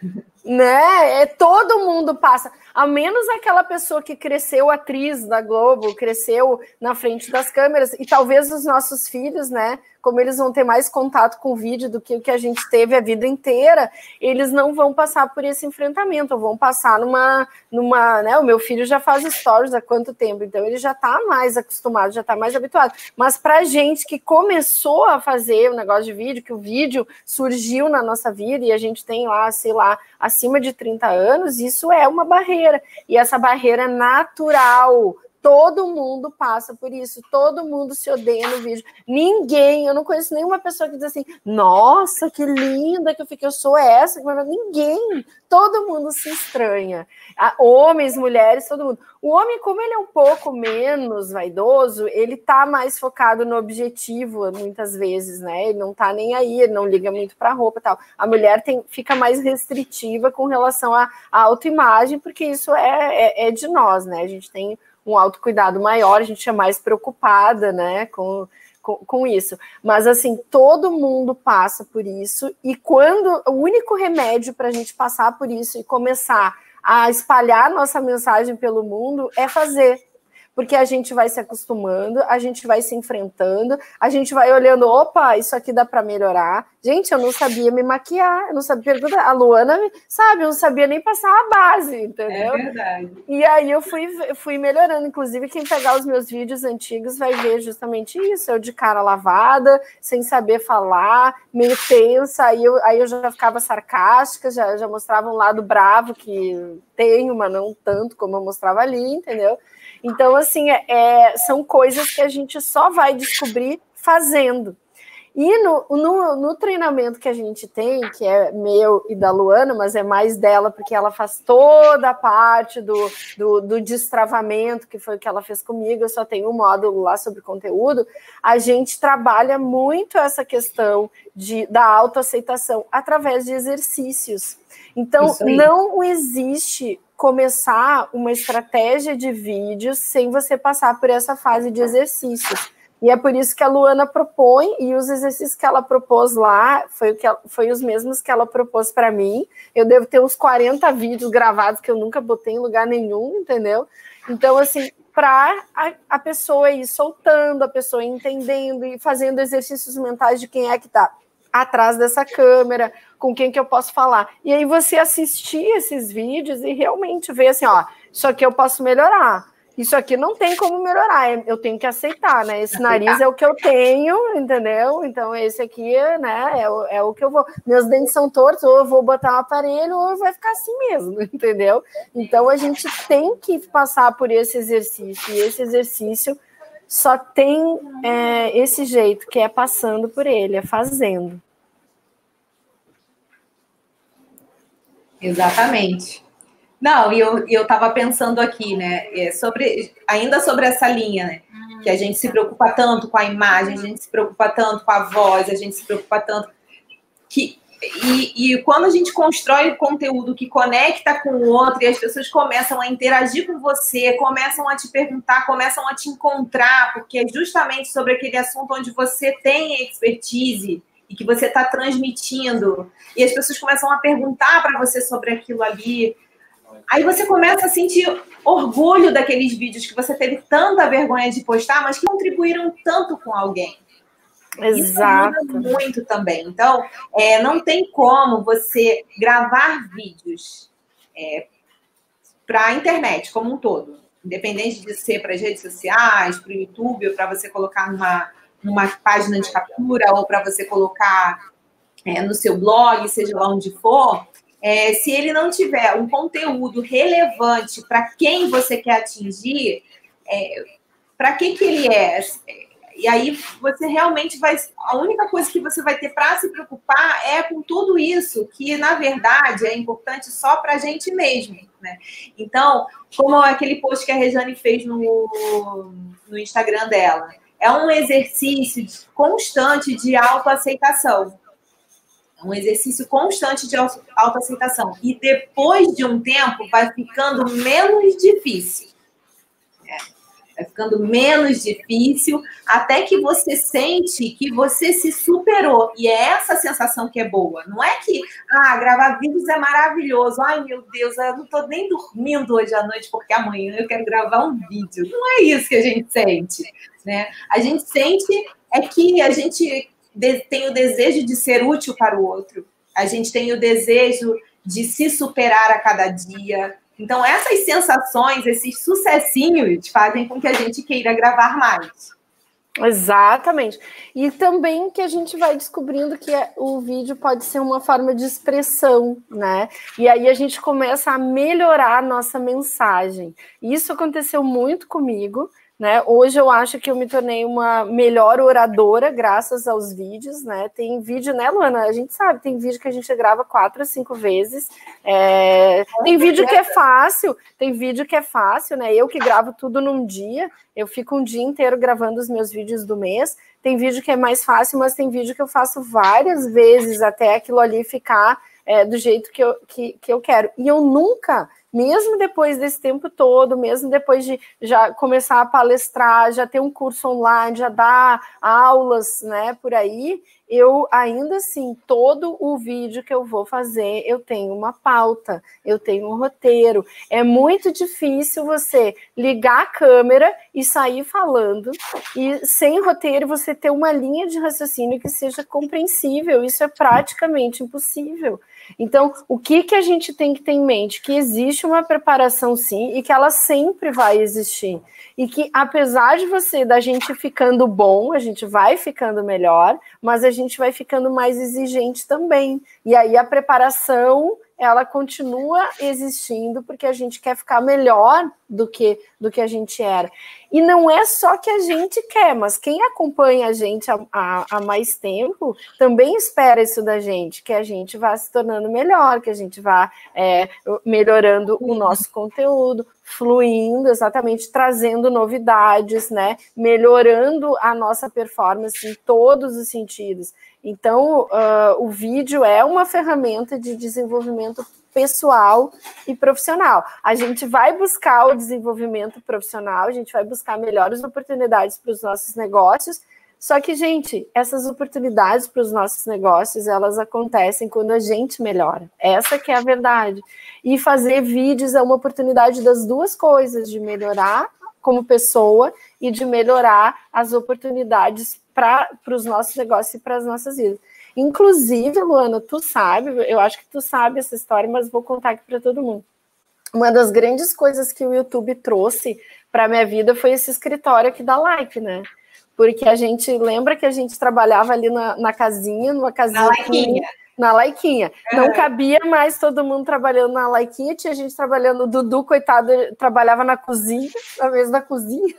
Né? É, todo mundo passa. A menos aquela pessoa que cresceu atriz da Globo, cresceu na frente das câmeras, e talvez os nossos filhos, né? Como eles vão ter mais contato com o vídeo do que o que a gente teve a vida inteira, eles não vão passar por esse enfrentamento, ou vão passar numa, numa, né? O meu filho já faz stories há quanto tempo, então ele já está mais acostumado, já está mais habituado. Mas para gente que começou a fazer o negócio de vídeo, que o vídeo surgiu na nossa vida e a gente tem lá, sei lá, acima de trinta anos, isso é uma barreira. E essa barreira é natural. Todo mundo passa por isso, todo mundo se odeia no vídeo. Ninguém, eu não conheço nenhuma pessoa que diz assim, nossa, que linda que eu fiquei, eu sou essa. Ninguém, todo mundo se estranha. Homens, mulheres, todo mundo. O homem, como ele é um pouco menos vaidoso, ele tá mais focado no objetivo, muitas vezes, né? Ele não tá nem aí, ele não liga muito pra roupa e tal. A mulher tem, fica mais restritiva com relação à, à autoimagem, porque isso é, é, é de nós, né? A gente tem um autocuidado maior, a gente é mais preocupada, né, com, com, com isso. Mas, assim, todo mundo passa por isso, e quando o único remédio para a gente passar por isso e começar a espalhar nossa mensagem pelo mundo é fazer. Porque a gente vai se acostumando, a gente vai se enfrentando, a gente vai olhando, opa, isso aqui dá para melhorar. Gente, eu não sabia me maquiar, eu não sabia perguntar. A Luana, sabe, eu não sabia nem passar a base, entendeu? É verdade. E aí eu fui, fui melhorando. Inclusive, quem pegar os meus vídeos antigos vai ver justamente isso. Eu de cara lavada, sem saber falar, meio tensa, aí eu, aí eu já ficava sarcástica, já, já mostrava um lado bravo que tenho, mas não tanto como eu mostrava ali, entendeu? Então, assim, é, são coisas que a gente só vai descobrir fazendo. E no, no, no treinamento que a gente tem, que é meu e da Luana, mas é mais dela, porque ela faz toda a parte do, do, do destravamento, que foi o que ela fez comigo, eu só tenho um módulo lá sobre conteúdo, a gente trabalha muito essa questão de, da autoaceitação através de exercícios. Então, não existe começar uma estratégia de vídeos sem você passar por essa fase de exercícios. E é por isso que a Luana propõe, e os exercícios que ela propôs lá foi, o que ela, foi os mesmos que ela propôs para mim. Eu devo ter uns quarenta vídeos gravados que eu nunca botei em lugar nenhum, entendeu? Então, assim, para a, a pessoa ir soltando, a pessoa ir entendendo e fazendo exercícios mentais de quem é que está atrás dessa câmera, com quem que eu posso falar. E aí você assistir esses vídeos e realmente ver assim, ó, isso aqui eu posso melhorar. Isso aqui não tem como melhorar, eu tenho que aceitar, né? Esse aceitar. Nariz é o que eu tenho, entendeu? Então, esse aqui, né, é o, é o que eu vou... Meus dentes são tortos, ou eu vou botar um aparelho, ou vai ficar assim mesmo, entendeu? Então, a gente tem que passar por esse exercício, e esse exercício só tem é, esse jeito, que é passando por ele, é fazendo. Exatamente. Não, e eu eu estava pensando aqui, né, sobre, ainda sobre essa linha, né, que a gente se preocupa tanto com a imagem, a gente se preocupa tanto com a voz, a gente se preocupa tanto que e, e quando a gente constrói o conteúdo que conecta com o outro e as pessoas começam a interagir com você, começam a te perguntar, começam a te encontrar, porque é justamente sobre aquele assunto onde você tem expertise e que você está transmitindo, e as pessoas começam a perguntar para você sobre aquilo ali. Aí você começa a sentir orgulho daqueles vídeos que você teve tanta vergonha de postar, mas que contribuíram tanto com alguém. Exato. Isso ajuda muito também. Então, é, não tem como você gravar vídeos é, para a internet como um todo, independente de ser para as redes sociais, para o YouTube, ou para você colocar numa, numa página de captura, ou para você colocar é, no seu blog, seja lá onde for. É, se ele não tiver um conteúdo relevante para quem você quer atingir, é, para que que ele é? E aí você realmente vai... A única coisa que você vai ter para se preocupar é com tudo isso, que, na verdade, é importante só para a gente mesmo, né? Então, como aquele post que a Rejane fez no, no Instagram dela, é um exercício constante de autoaceitação. Um exercício constante de autoaceitação. E depois de um tempo, vai ficando menos difícil. É, vai ficando menos difícil, até que você sente que você se superou. E é essa sensação que é boa. Não é que, ah, gravar vídeos é maravilhoso. Ai, meu Deus, eu não estou nem dormindo hoje à noite, porque amanhã eu quero gravar um vídeo. Não é isso que a gente sente, né? A gente sente é que a gente... tem o desejo de ser útil para o outro, a gente tem o desejo de se superar a cada dia. Então, essas sensações, esses sucessinhos fazem com que a gente queira gravar mais. Exatamente. E também que a gente vai descobrindo que o vídeo pode ser uma forma de expressão, né? E aí a gente começa a melhorar a nossa mensagem. Isso aconteceu muito comigo, né? Hoje eu acho que eu me tornei uma melhor oradora graças aos vídeos, né? Tem vídeo, né, Luana? A gente sabe, tem vídeo que a gente grava quatro a cinco vezes. É... Tem vídeo que é fácil, tem vídeo que é fácil, né? Eu que gravo tudo num dia, eu fico um dia inteiro gravando os meus vídeos do mês. Tem vídeo que é mais fácil, mas tem vídeo que eu faço várias vezes até aquilo ali ficar é, do jeito que eu, que, que eu quero. E eu nunca... Mesmo depois desse tempo todo, mesmo depois de já começar a palestrar, já ter um curso online, já dar aulas, né, por aí, eu ainda assim, todo o vídeo que eu vou fazer, eu tenho uma pauta, eu tenho um roteiro. É muito difícil você ligar a câmera e sair falando, e sem roteiro você ter uma linha de raciocínio que seja compreensível. Isso é praticamente impossível. Então, o que, que a gente tem que ter em mente? Que existe uma preparação, sim, e que ela sempre vai existir. E que, apesar de você, da gente ficando bom, a gente vai ficando melhor, mas a gente vai ficando mais exigente também. E aí a preparação, ela continua existindo porque a gente quer ficar melhor do que, do que a gente era. E não é só que a gente quer, mas quem acompanha a gente há, há, há mais tempo também espera isso da gente, que a gente vá se tornando melhor, que a gente vá é, melhorando o nosso conteúdo, fluindo, exatamente, trazendo novidades, né? Melhorando a nossa performance em todos os sentidos. Então, uh, o vídeo é uma ferramenta de desenvolvimento pessoal e profissional. A gente vai buscar o desenvolvimento profissional, a gente vai buscar melhores oportunidades para os nossos negócios, só que, gente, essas oportunidades para os nossos negócios, elas acontecem quando a gente melhora. Essa que é a verdade. E fazer vídeos é uma oportunidade das duas coisas, de melhorar como pessoa e de melhorar as oportunidades para os nossos negócios e para as nossas vidas. Inclusive, Luana, tu sabe, eu acho que tu sabe essa história, mas vou contar aqui para todo mundo. Uma das grandes coisas que o YouTube trouxe para a minha vida foi esse escritório aqui da Like, né? Porque a gente, lembra que a gente trabalhava ali na, na casinha, numa casinha... Na Laiquinha. Na Laiquinha. É. Não cabia mais todo mundo trabalhando na Laiquinha, tinha gente trabalhando, o Dudu, coitado, trabalhava na cozinha, na mesa da cozinha.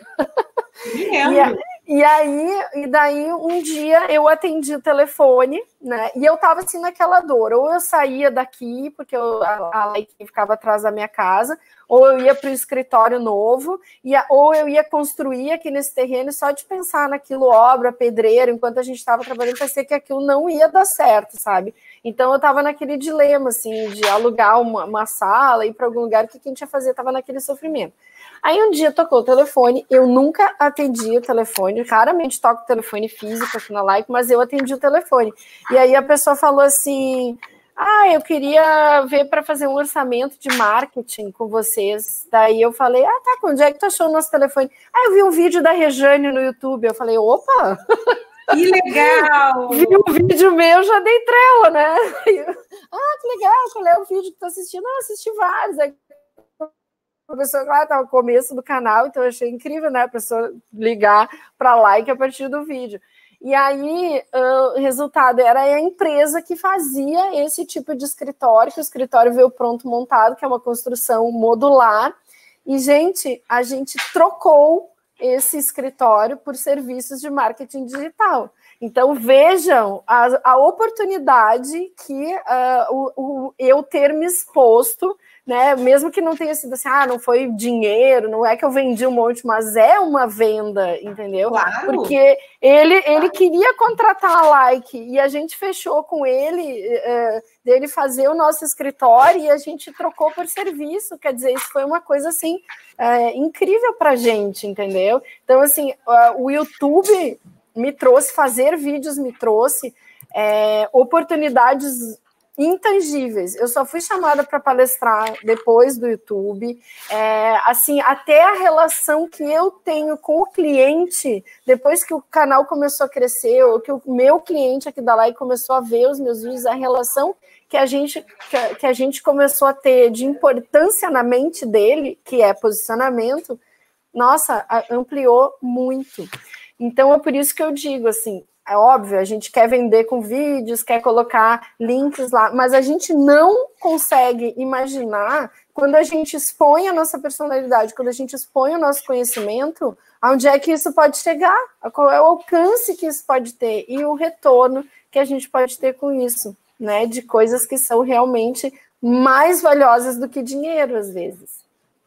E, a, e aí, e daí, um dia eu atendi o telefone, né? E eu tava assim naquela dor. Ou eu saía daqui, porque eu, a, a Laiquinha ficava atrás da minha casa, ou eu ia para o escritório novo, e a, ou eu ia construir aqui nesse terreno, só de pensar naquilo, obra, pedreiro, enquanto a gente estava trabalhando, parecia que aquilo não ia dar certo, sabe? Então eu estava naquele dilema, assim, de alugar uma, uma sala, ir para algum lugar, o que a gente ia fazer? Estava naquele sofrimento. Aí um dia tocou o telefone, eu nunca atendi o telefone, raramente toco o telefone físico aqui na Like, mas eu atendi o telefone. E aí a pessoa falou assim... Ah, eu queria ver para fazer um orçamento de marketing com vocês. Daí eu falei, ah, tá, onde é que tu achou o nosso telefone? Ah, eu vi um vídeo da Rejane no YouTube. Eu falei, opa! Que legal! Vi um vídeo meu, já dei trela, né? Eu, ah, que legal, qual é o vídeo que tu assistindo? Ah, assisti vários. Aí a pessoa, claro, tá no começo do canal, então eu achei incrível, né? A pessoa ligar para Like a partir do vídeo. E aí, o uh, resultado era a empresa que fazia esse tipo de escritório, que o escritório veio pronto montado, que é uma construção modular. E, gente, a gente trocou esse escritório por serviços de marketing digital. Então, vejam a, a oportunidade que uh, o, o, eu ter me exposto, né? Mesmo que não tenha sido assim, ah, não foi dinheiro, não é que eu vendi um monte, mas é uma venda, entendeu? Claro. Porque ele, ele queria contratar a Like e a gente fechou com ele, uh, dele fazer o nosso escritório e a gente trocou por serviço, quer dizer, isso foi uma coisa assim uh, incrível pra gente, entendeu? Então, assim, uh, o YouTube me trouxe, fazer vídeos me trouxe é, oportunidades intangíveis. Eu só fui chamada para palestrar depois do YouTube. É, assim, até a relação que eu tenho com o cliente, depois que o canal começou a crescer, ou que o meu cliente aqui da Like começou a ver os meus vídeos, a relação que a gente, que a, que a gente começou a ter de importância na mente dele, que é posicionamento, nossa, ampliou muito. Então, é por isso que eu digo, assim, é óbvio, a gente quer vender com vídeos, quer colocar links lá, mas a gente não consegue imaginar, quando a gente expõe a nossa personalidade, quando a gente expõe o nosso conhecimento, aonde é que isso pode chegar, qual é o alcance que isso pode ter e o retorno que a gente pode ter com isso, né, de coisas que são realmente mais valiosas do que dinheiro, às vezes.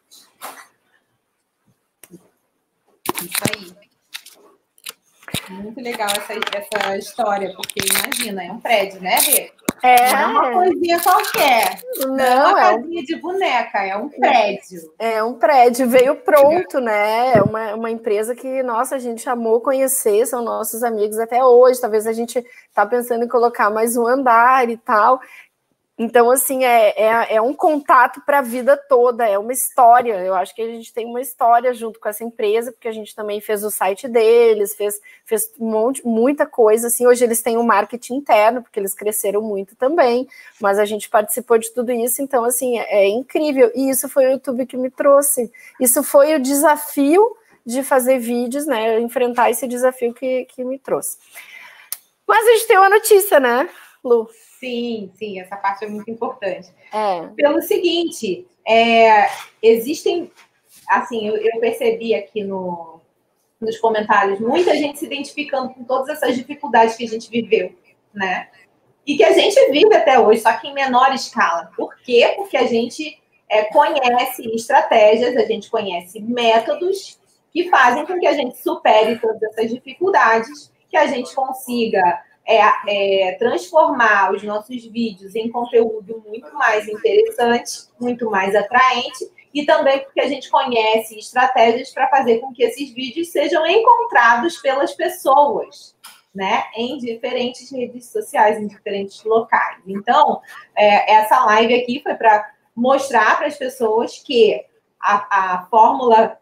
Isso aí. Muito legal essa, essa história, porque imagina, é um prédio, né, Rê? É. Não é uma coisinha qualquer. Não, não é uma é casinha um... de boneca, é um prédio. É um prédio, veio pronto, né? É uma, uma empresa que, nossa, a gente amou conhecer, são nossos amigos até hoje. Talvez a gente tá pensando em colocar mais um andar e tal. Então, assim, é, é, é um contato para a vida toda, é uma história. Eu acho que a gente tem uma história junto com essa empresa, porque a gente também fez o site deles, fez, fez um monte, muita coisa. Assim, hoje eles têm um marketing interno, porque eles cresceram muito também, mas a gente participou de tudo isso, então, assim, é, é incrível. E isso foi o YouTube que me trouxe. Isso foi o desafio de fazer vídeos, né? Enfrentar esse desafio que, que me trouxe. Mas a gente tem uma notícia, né, Lu? Sim, sim, essa parte é muito importante. É. Pelo seguinte, é, existem, assim, eu, eu percebi aqui no, nos comentários, muita gente se identificando com todas essas dificuldades que a gente viveu, né? E que a gente vive até hoje, só que em menor escala. Por quê? Porque a gente é, conhece estratégias, a gente conhece métodos que fazem com que a gente supere todas essas dificuldades, que a gente consiga é, é, transformar os nossos vídeos em conteúdo muito mais interessante, muito mais atraente, e também porque a gente conhece estratégias para fazer com que esses vídeos sejam encontrados pelas pessoas, né, em diferentes redes sociais, em diferentes locais. Então, é, essa live aqui foi para mostrar para as pessoas que a, a fórmula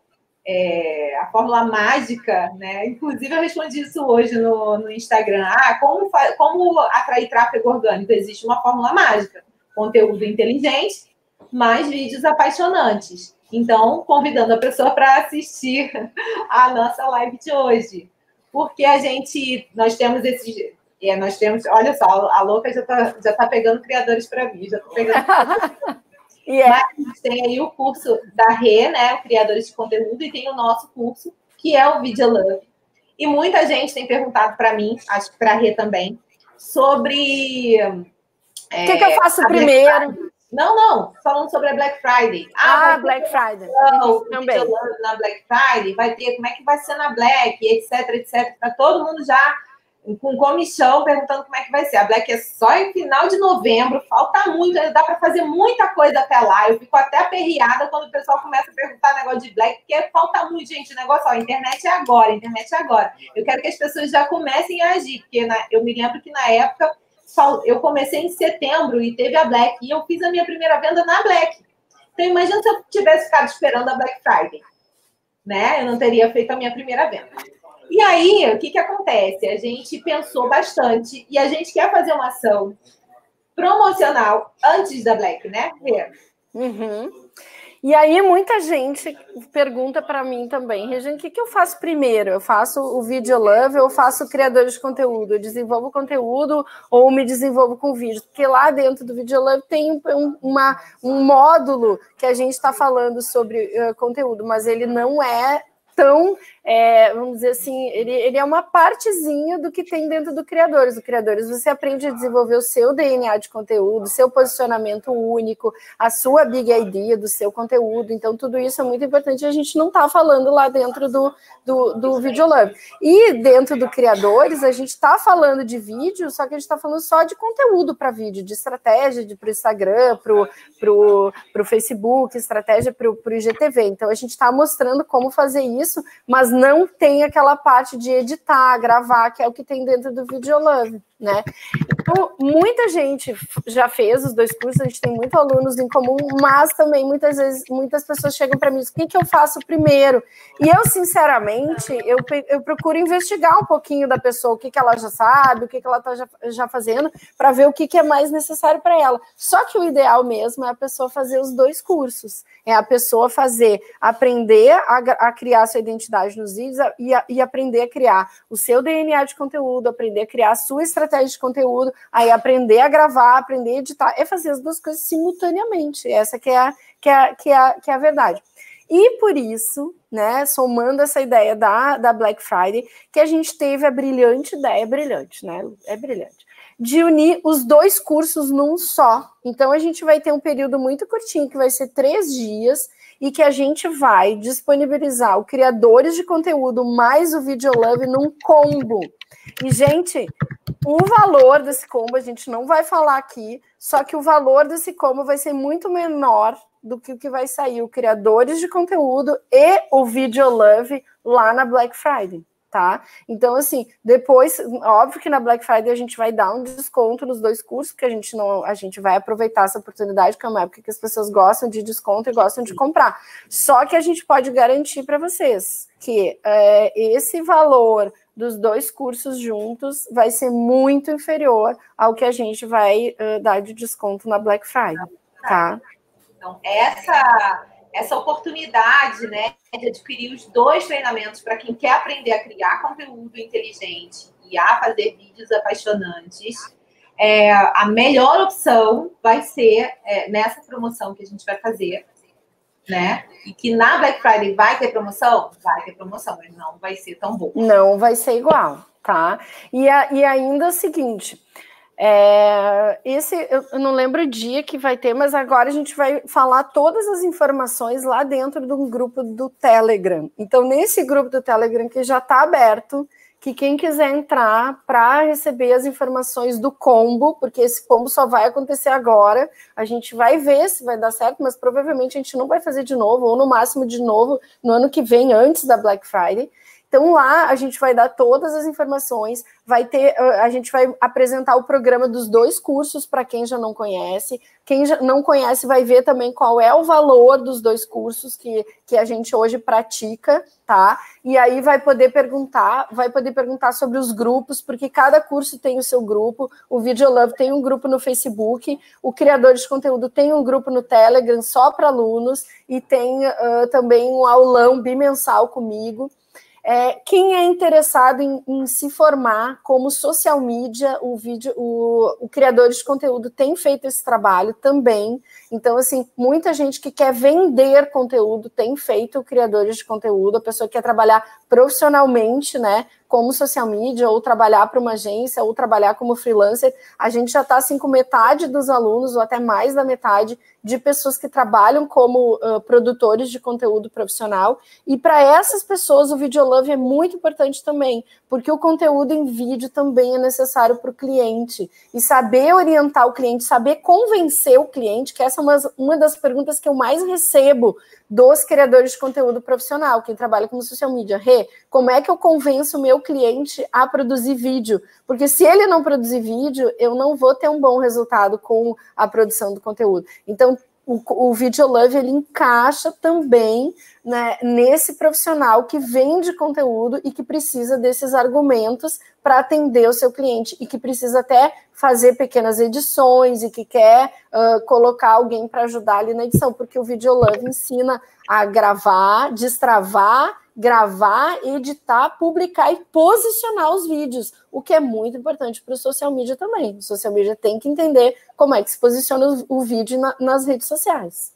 é, a fórmula mágica, né? Inclusive eu respondi isso hoje no, no Instagram. Ah, como, como atrair tráfego orgânico? Existe uma fórmula mágica: conteúdo inteligente, mais vídeos apaixonantes. Então, convidando a pessoa para assistir a nossa live de hoje. Porque a gente, nós temos esses, é, nós temos, olha só, a louca já está já tá pegando criadores para mim, já estou pegando. Yeah. Mas a gente tem aí o curso da Rê, né, o Criadores de Conteúdo, e tem o nosso curso, que é o Video Love. E muita gente tem perguntado para mim, acho que para a Rê também, sobre... O é, que, que eu faço primeiro? Não, não, falando sobre a Black Friday. Ah, ah Black Friday. Não, o também. Video Love na Black Friday, vai ter como é que vai ser na Black, etc, etc. Tá todo mundo já com comissão perguntando como é que vai ser. A Black é só em final de novembro, falta muito, dá para fazer muita coisa até lá. Eu fico até aperreada quando o pessoal começa a perguntar negócio de Black, porque falta muito, gente. O negócio, ó, a internet é agora, a internet é agora. Eu quero que as pessoas já comecem a agir, porque na, eu me lembro que na época eu comecei em setembro e teve a Black, e eu fiz a minha primeira venda na Black. Então, imagina se eu tivesse ficado esperando a Black Friday, né? Eu não teria feito a minha primeira venda. E aí, o que, que acontece? A gente pensou bastante e a gente quer fazer uma ação promocional antes da Black, né? Uhum. E aí, muita gente pergunta para mim também, Regina, o que, que eu faço primeiro? Eu faço o Video Love ou eu faço criadores de conteúdo? Eu desenvolvo conteúdo ou me desenvolvo com vídeo? Porque lá dentro do Video Love tem um, uma, um módulo que a gente está falando sobre uh, conteúdo, mas ele não é tão, é, vamos dizer assim, ele, ele é uma partezinha do que tem dentro do Criadores. O Criadores, você aprende a desenvolver o seu D N A de conteúdo, seu posicionamento único, a sua big idea do seu conteúdo. Então, tudo isso é muito importante. A gente não está falando lá dentro do, do, do Video Love. E dentro do Criadores, a gente está falando de vídeo, só que a gente está falando só de conteúdo para vídeo, de estratégia para o Instagram, para o Facebook, estratégia para o I G T V. Então, a gente está mostrando como fazer isso, isso, mas não tem aquela parte de editar, gravar, que é o que tem dentro do Video Love, né? Então, muita gente já fez os dois cursos, a gente tem muitos alunos em comum, mas também muitas vezes, muitas pessoas chegam para mim e dizem, o que, que eu faço primeiro? E eu, sinceramente, eu, eu procuro investigar um pouquinho da pessoa, o que, que ela já sabe, o que, que ela está já, já fazendo, para ver o que, que é mais necessário para ela. Só que o ideal mesmo é a pessoa fazer os dois cursos, é a pessoa fazer, aprender a, a criar sua identidade nos vídeos e, a, e aprender a criar o seu D N A de conteúdo, aprender a criar a sua estratégia de conteúdo, aí aprender a gravar, aprender a editar, é fazer as duas coisas simultaneamente. Essa que é a, que é a, que é a, que é a verdade. E por isso, né, somando essa ideia da, da Black Friday, que a gente teve a brilhante ideia, brilhante, né, é brilhante, de unir os dois cursos num só. Então, a gente vai ter um período muito curtinho, que vai ser três dias, e que a gente vai disponibilizar o Criadores de Conteúdo mais o Video Love num combo. E, gente, o valor desse combo a gente não vai falar aqui, só que o valor desse combo vai ser muito menor do que o que vai sair o Criadores de Conteúdo e o Video Love lá na Black Friday. Tá? Então, assim, depois, óbvio que na Black Friday a gente vai dar um desconto nos dois cursos, porque a gente não, a gente vai aproveitar essa oportunidade, que é uma época que as pessoas gostam de desconto e gostam de comprar. Só que a gente pode garantir para vocês que é, esse valor dos dois cursos juntos vai ser muito inferior ao que a gente vai uh, dar de desconto na Black Friday, tá? Então, essa... essa oportunidade, né, de adquirir os dois treinamentos para quem quer aprender a criar conteúdo inteligente e a fazer vídeos apaixonantes, é, a melhor opção vai ser é, nessa promoção que a gente vai fazer, né? E que na Black Friday vai ter promoção? Vai ter promoção, mas não vai ser tão bom. Não vai ser igual, tá? E, a, e ainda é o seguinte, é, esse, eu, eu não lembro o dia que vai ter, mas agora a gente vai falar todas as informações lá dentro de um grupo do Telegram. Então, nesse grupo do Telegram que já está aberto, que quem quiser entrar para receber as informações do combo, porque esse combo só vai acontecer agora, a gente vai ver se vai dar certo, mas provavelmente a gente não vai fazer de novo, ou no máximo de novo no ano que vem, antes da Black Friday. Então lá a gente vai dar todas as informações, vai ter, a gente vai apresentar o programa dos dois cursos para quem já não conhece. Quem já não conhece vai ver também qual é o valor dos dois cursos que, que a gente hoje pratica, tá? E aí vai poder perguntar, vai poder perguntar sobre os grupos, porque cada curso tem o seu grupo. O Videolove tem um grupo no Facebook, o Criador de Conteúdo tem um grupo no Telegram só para alunos e tem uh, também um aulão bimensal comigo. É, quem é interessado em, em se formar como social media, o, vídeo, o, o criador de conteúdo tem feito esse trabalho também. Então, assim, muita gente que quer vender conteúdo tem feito o criador de conteúdo, a pessoa que quer trabalhar profissionalmente, né, como social media, ou trabalhar para uma agência, ou trabalhar como freelancer. A gente já está, assim, com metade dos alunos, ou até mais da metade, de pessoas que trabalham como uh, produtores de conteúdo profissional. E para essas pessoas, o Videolove é muito importante também, porque o conteúdo em vídeo também é necessário para o cliente. E saber orientar o cliente, saber convencer o cliente, que essa é uma, uma das perguntas que eu mais recebo dos criadores de conteúdo profissional, quem trabalha como social media. Rê, como é que eu convenço o meu cliente a produzir vídeo? Porque se ele não produzir vídeo, eu não vou ter um bom resultado com a produção do conteúdo. Então, o, o Videolove, ele encaixa também, né, nesse profissional que vende conteúdo e que precisa desses argumentos para atender o seu cliente e que precisa até fazer pequenas edições e que quer uh, colocar alguém para ajudar ali na edição, porque o Videolove ensina a gravar, destravar, gravar, editar, publicar e posicionar os vídeos, o que é muito importante para o social media também. O social media tem que entender como é que se posiciona o, o vídeo na, nas redes sociais.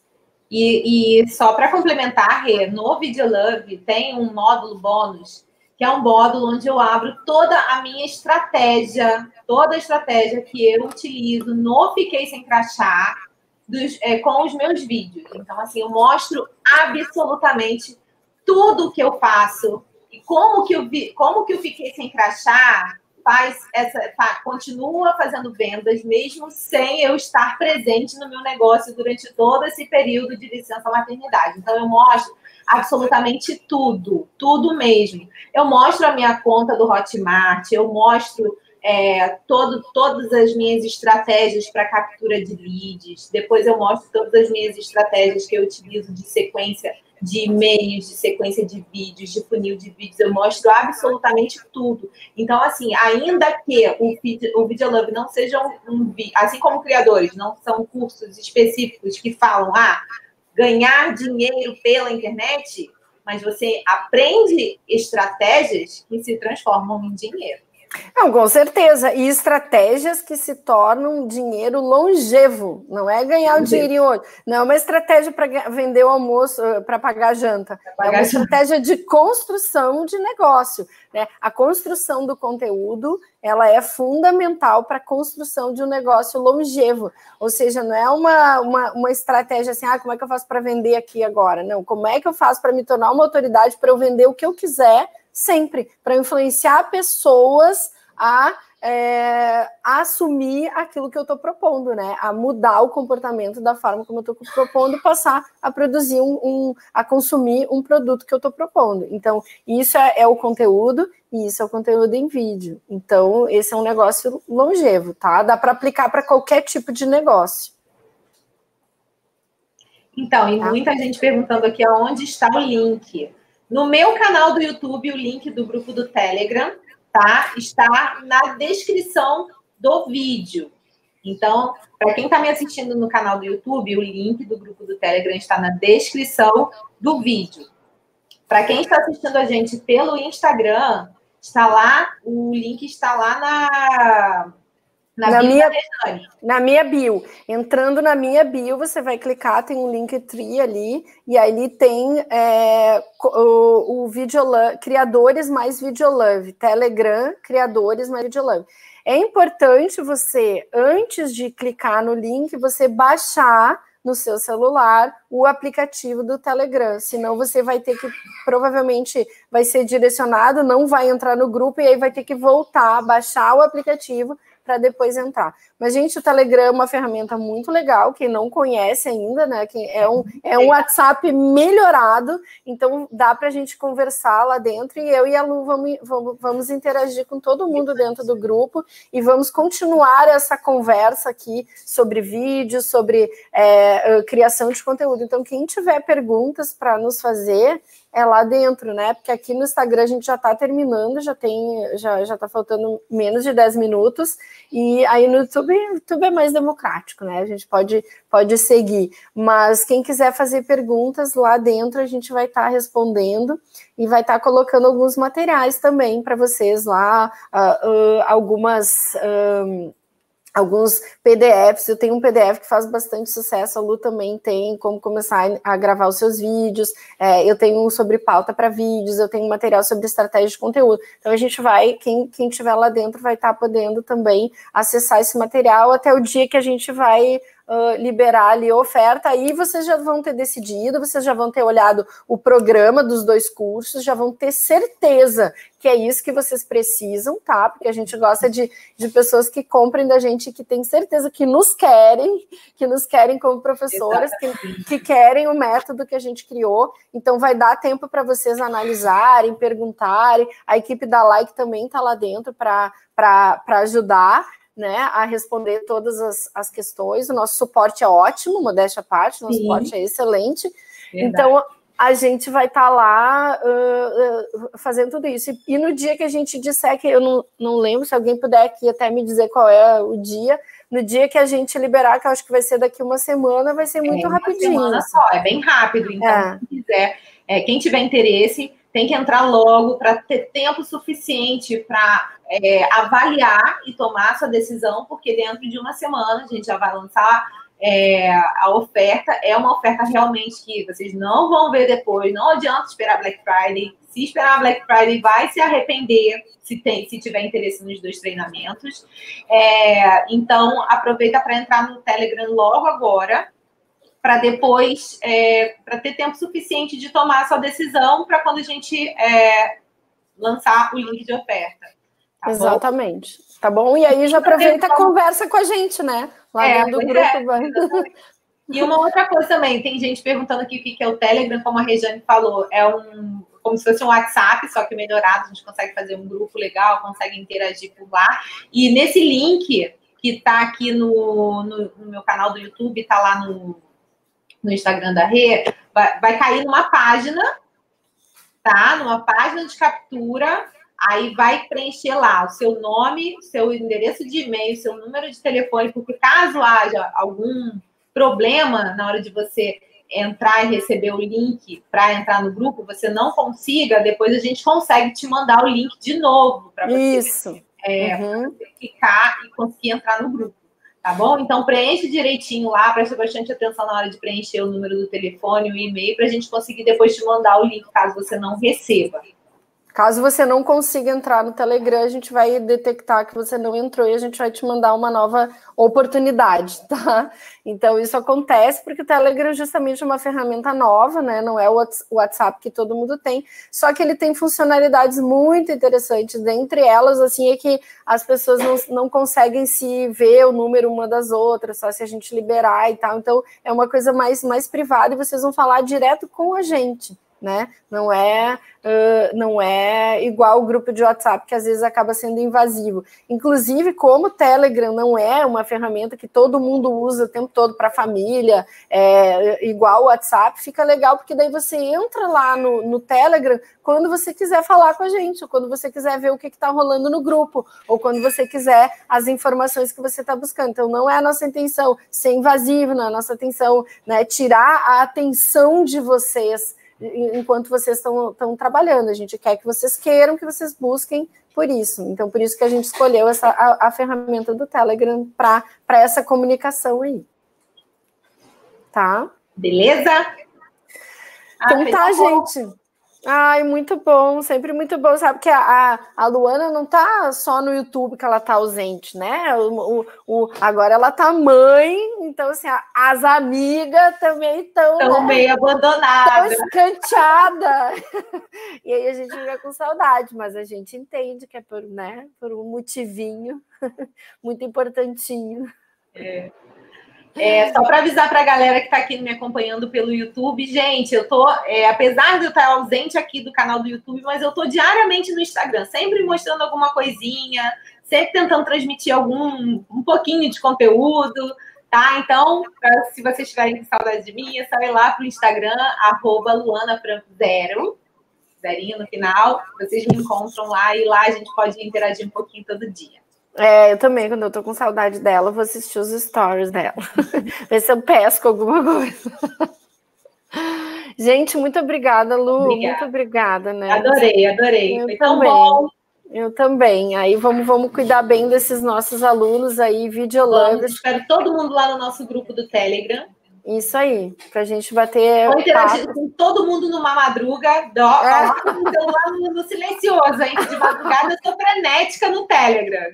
E, e só para complementar, Rê, no Videolove tem um módulo bônus, que é um módulo onde eu abro toda a minha estratégia, toda a estratégia que eu utilizo no Fiquei Sem Crachá dos, é, com os meus vídeos. Então, assim, eu mostro absolutamente tudo que eu faço e como que eu, vi, como que eu Fiquei Sem Crachá faz essa, tá, continua fazendo vendas mesmo sem eu estar presente no meu negócio durante todo esse período de licença maternidade. Então, eu mostro absolutamente tudo, tudo mesmo. Eu mostro a minha conta do Hotmart, eu mostro é, todo, todas as minhas estratégias para captura de leads, depois eu mostro todas as minhas estratégias que eu utilizo de sequência de e-mails, de sequência de vídeos, de funil de vídeos, eu mostro absolutamente tudo. Então, assim, ainda que o, o Videolove não seja um, um... Assim como criadores, não são cursos específicos que falam, ah, ganhar dinheiro pela internet, mas você aprende estratégias que se transformam em dinheiro. Não, com certeza. E estratégias que se tornam dinheiro longevo. Não é ganhar o dinheirinho hoje. Não é uma estratégia para vender o almoço, para pagar a janta. Pagar é uma estratégia de construção de negócio. Né? A construção do conteúdo, ela é fundamental para a construção de um negócio longevo. Ou seja, não é uma, uma, uma estratégia assim, ah, como é que eu faço para vender aqui agora? Não, como é que eu faço para me tornar uma autoridade para eu vender o que eu quiser sempre, para influenciar pessoas a, é, a assumir aquilo que eu estou propondo, né? A mudar o comportamento da forma como eu estou propondo, passar a produzir um, um, a consumir um produto que eu estou propondo. Então, isso é, é o conteúdo e isso é o conteúdo em vídeo. Então, esse é um negócio longevo, tá? Dá para aplicar para qualquer tipo de negócio. Então, e tá? Muita gente perguntando aqui aonde está o link. No meu canal do YouTube, o link do grupo do Telegram, tá? Está na descrição do vídeo. Então, para quem está me assistindo no canal do YouTube, o link do grupo do Telegram está na descrição do vídeo. Para quem está assistindo a gente pelo Instagram, está lá, o link está lá na, Na, na, minha, na minha bio. Entrando na minha bio, você vai clicar, tem um Linktree ali, e aí tem é, o, o Videolove, Criadores mais Videolove, Telegram, Criadores mais Videolove. É importante você, antes de clicar no link, você baixar no seu celular o aplicativo do Telegram, senão você vai ter que, provavelmente vai ser direcionado, não vai entrar no grupo, e aí vai ter que voltar, baixar o aplicativo para depois entrar. Mas, gente, o Telegram é uma ferramenta muito legal, quem não conhece ainda, né? Quem é, um, é um WhatsApp melhorado, então dá para a gente conversar lá dentro, e eu e a Lu vamos, vamos, vamos interagir com todo mundo dentro do grupo, e vamos continuar essa conversa aqui sobre vídeos, sobre é, criação de conteúdo. Então, quem tiver perguntas para nos fazer, é lá dentro, né? Porque aqui no Instagram a gente já está terminando, já tem, já, já tá faltando menos de dez minutos, e aí no YouTube, YouTube é mais democrático, né? A gente pode, pode seguir. Mas quem quiser fazer perguntas lá dentro, a gente vai estar tá respondendo e vai estar tá colocando alguns materiais também para vocês lá, uh, uh, algumas. Uh, Alguns P D Fs, eu tenho um P D F que faz bastante sucesso, a Lu também tem, como começar a gravar os seus vídeos, é, eu tenho um sobre pauta para vídeos, eu tenho um material sobre estratégia de conteúdo. Então a gente vai, quem, quem tiver lá dentro vai estar podendo também acessar esse material até o dia que a gente vai Uh, liberar ali a oferta, aí vocês já vão ter decidido, vocês já vão ter olhado o programa dos dois cursos, já vão ter certeza que é isso que vocês precisam, tá? Porque a gente gosta de, de pessoas que comprem da gente, que tem certeza que nos querem, que nos querem como professoras, que, que querem o método que a gente criou. Então vai dar tempo para vocês analisarem, perguntarem, a equipe da Like também está lá dentro para para ajudar, né, a responder todas as, as questões. O nosso suporte é ótimo, modéstia à parte, o nosso Sim. suporte é excelente. Verdade. Então, a gente vai estar tá lá uh, uh, fazendo tudo isso. E, e no dia que a gente disser, que eu não, não lembro, se alguém puder aqui até me dizer qual é o dia, no dia que a gente liberar, que eu acho que vai ser daqui uma semana, vai ser muito é, rapidinho. Uma semana só, é bem rápido. Então, é. quem quiser, é, quem tiver interesse, tem que entrar logo para ter tempo suficiente para é, avaliar e tomar sua decisão, porque dentro de uma semana a gente já vai lançar é, a oferta. É uma oferta realmente que vocês não vão ver depois, não adianta esperar Black Friday. Se esperar Black Friday, vai se arrepender se, tem, se tiver interesse nos dois treinamentos. É, então, aproveita para entrar no Telegram logo agora, para depois, é, para ter tempo suficiente de tomar a sua decisão para quando a gente é, lançar o link de oferta. Tá Exatamente. Bom? Tá bom? E aí já aproveita e conversa com a gente, né? Lá é, dentro do grupo. É. E uma outra coisa também, tem gente perguntando aqui o que é o Telegram, como a Regiane falou, é um, como se fosse um WhatsApp, só que melhorado, a gente consegue fazer um grupo legal, consegue interagir por lá. E nesse link que está aqui no, no, no meu canal do YouTube, está lá no no Instagram da Rê, vai, vai cair numa página, tá? Numa página de captura, aí vai preencher lá o seu nome, seu endereço de e-mail, seu número de telefone, porque caso haja algum problema na hora de você entrar e receber o link para entrar no grupo, você não consiga, depois a gente consegue te mandar o link de novo para você, Isso. É, uhum. pra você clicar e conseguir entrar no grupo. Tá bom? Então, preenche direitinho lá, preste bastante atenção na hora de preencher o número do telefone, o e-mail, para a gente conseguir depois te mandar o link, caso você não receba. Caso você não consiga entrar no Telegram, a gente vai detectar que você não entrou e a gente vai te mandar uma nova oportunidade, tá? Então, isso acontece porque o Telegram é justamente uma ferramenta nova, né? Não é o WhatsApp que todo mundo tem, só que ele tem funcionalidades muito interessantes. Dentre elas, assim, é que as pessoas não, não conseguem se ver o número uma das outras, só se a gente liberar e tal. Então, é uma coisa mais, mais privada e vocês vão falar direto com a gente, né? Não é, uh, não é igual o grupo de WhatsApp, que às vezes acaba sendo invasivo. Inclusive, como o Telegram não é uma ferramenta que todo mundo usa o tempo todo para a família, é, igual o WhatsApp, fica legal, porque daí você entra lá no, no Telegram quando você quiser falar com a gente, ou quando você quiser ver o que está rolando no grupo, ou quando você quiser as informações que você está buscando. Então, não é a nossa intenção ser invasivo, não é a nossa intenção, né, tirar a atenção de vocês enquanto vocês estão trabalhando. A gente quer que vocês queiram, que vocês busquem por isso. Então, por isso que a gente escolheu essa, a, a ferramenta do Telegram para essa comunicação aí. Tá? Beleza? Então ah, tá, gente. Ai, muito bom, sempre muito bom, sabe? Que a, a, a Luana não tá só no YouTube que ela tá ausente, né? O, o, o, agora ela tá mãe, então assim, a, as amigas também estão né? meio abandonadas. Estão escanteadas. E aí a gente fica com saudade, mas a gente entende que é por, né, por um motivinho muito importantinho. É. É, só para avisar para a galera que está aqui me acompanhando pelo YouTube, gente, eu tô, é, apesar de eu estar ausente aqui do canal do YouTube, mas eu tô diariamente no Instagram, sempre mostrando alguma coisinha, sempre tentando transmitir algum um pouquinho de conteúdo, tá? Então, pra, se vocês tiverem saudade de mim, é só ir lá pro Instagram, arroba Luana Franco zero, zerinho no final, vocês me encontram lá e lá a gente pode interagir um pouquinho todo dia. É, eu também, quando eu tô com saudade dela, vou assistir os stories dela. Ver se eu pesco alguma coisa. Gente, muito obrigada, Lu. Obrigada. Muito obrigada, né? Adorei, adorei. Eu Foi também. tão bom. Eu também. Aí vamos, vamos cuidar bem desses nossos alunos aí, videolovers. Espero todo mundo lá no nosso grupo do Telegram. Isso aí, pra gente bater. Vou interagir com todo mundo numa madruga, do, é. no celular no, no silencioso, hein? De madrugada eu sou frenética no Telegram.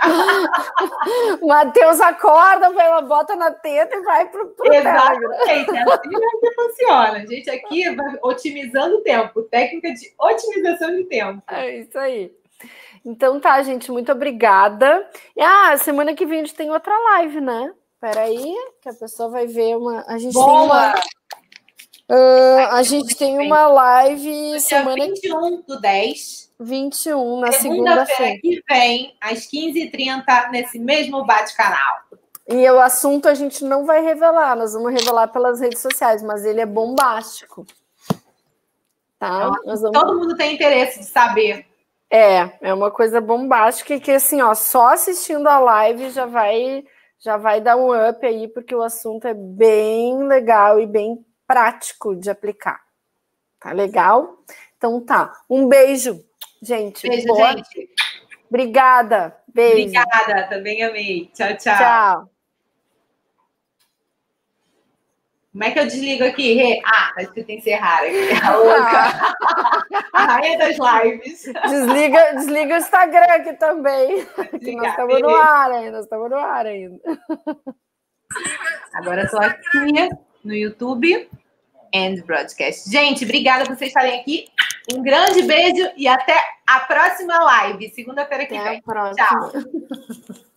Matheus acorda, bota na teta e vai pro, pro Exatamente, Telegram. É assim que funciona. A gente aqui vai otimizando o tempo, técnica de otimização de tempo. É isso aí. Então tá, gente, muito obrigada. E, ah, semana que vem a gente tem outra live, né? Peraí, que a pessoa vai ver uma. A gente Boa. tem uma. Uh, a gente tem uma live semana vinte e um do dez. vinte e um, na segunda-feira segunda-feira. Que vem, às quinze e trinta, nesse mesmo bate-canal. E o assunto a gente não vai revelar, nós vamos revelar pelas redes sociais, mas ele é bombástico. Tá? Nós vamos... Todo mundo tem interesse de saber. É, é uma coisa bombástica e que, assim, ó, só assistindo a live já vai. Já vai dar um up aí, porque o assunto é bem legal e bem prático de aplicar. Tá legal? Então tá. Um beijo, gente. Beijo, Boa. gente. Obrigada. Beijo. Obrigada, também amei. Tchau, tchau. Tchau. Como é que eu desligo aqui, Rê? Ah, tá escrito encerrar aqui. A louca. A rainha das lives. Desliga, desliga o Instagram aqui também. Que nós estamos no ar ainda. Nós estamos no ar ainda. Agora só aqui no YouTube and Broadcast. Gente, obrigada por vocês estarem aqui. Um grande beijo e até a próxima live. Segunda-feira que vem. Até a próxima. Tchau.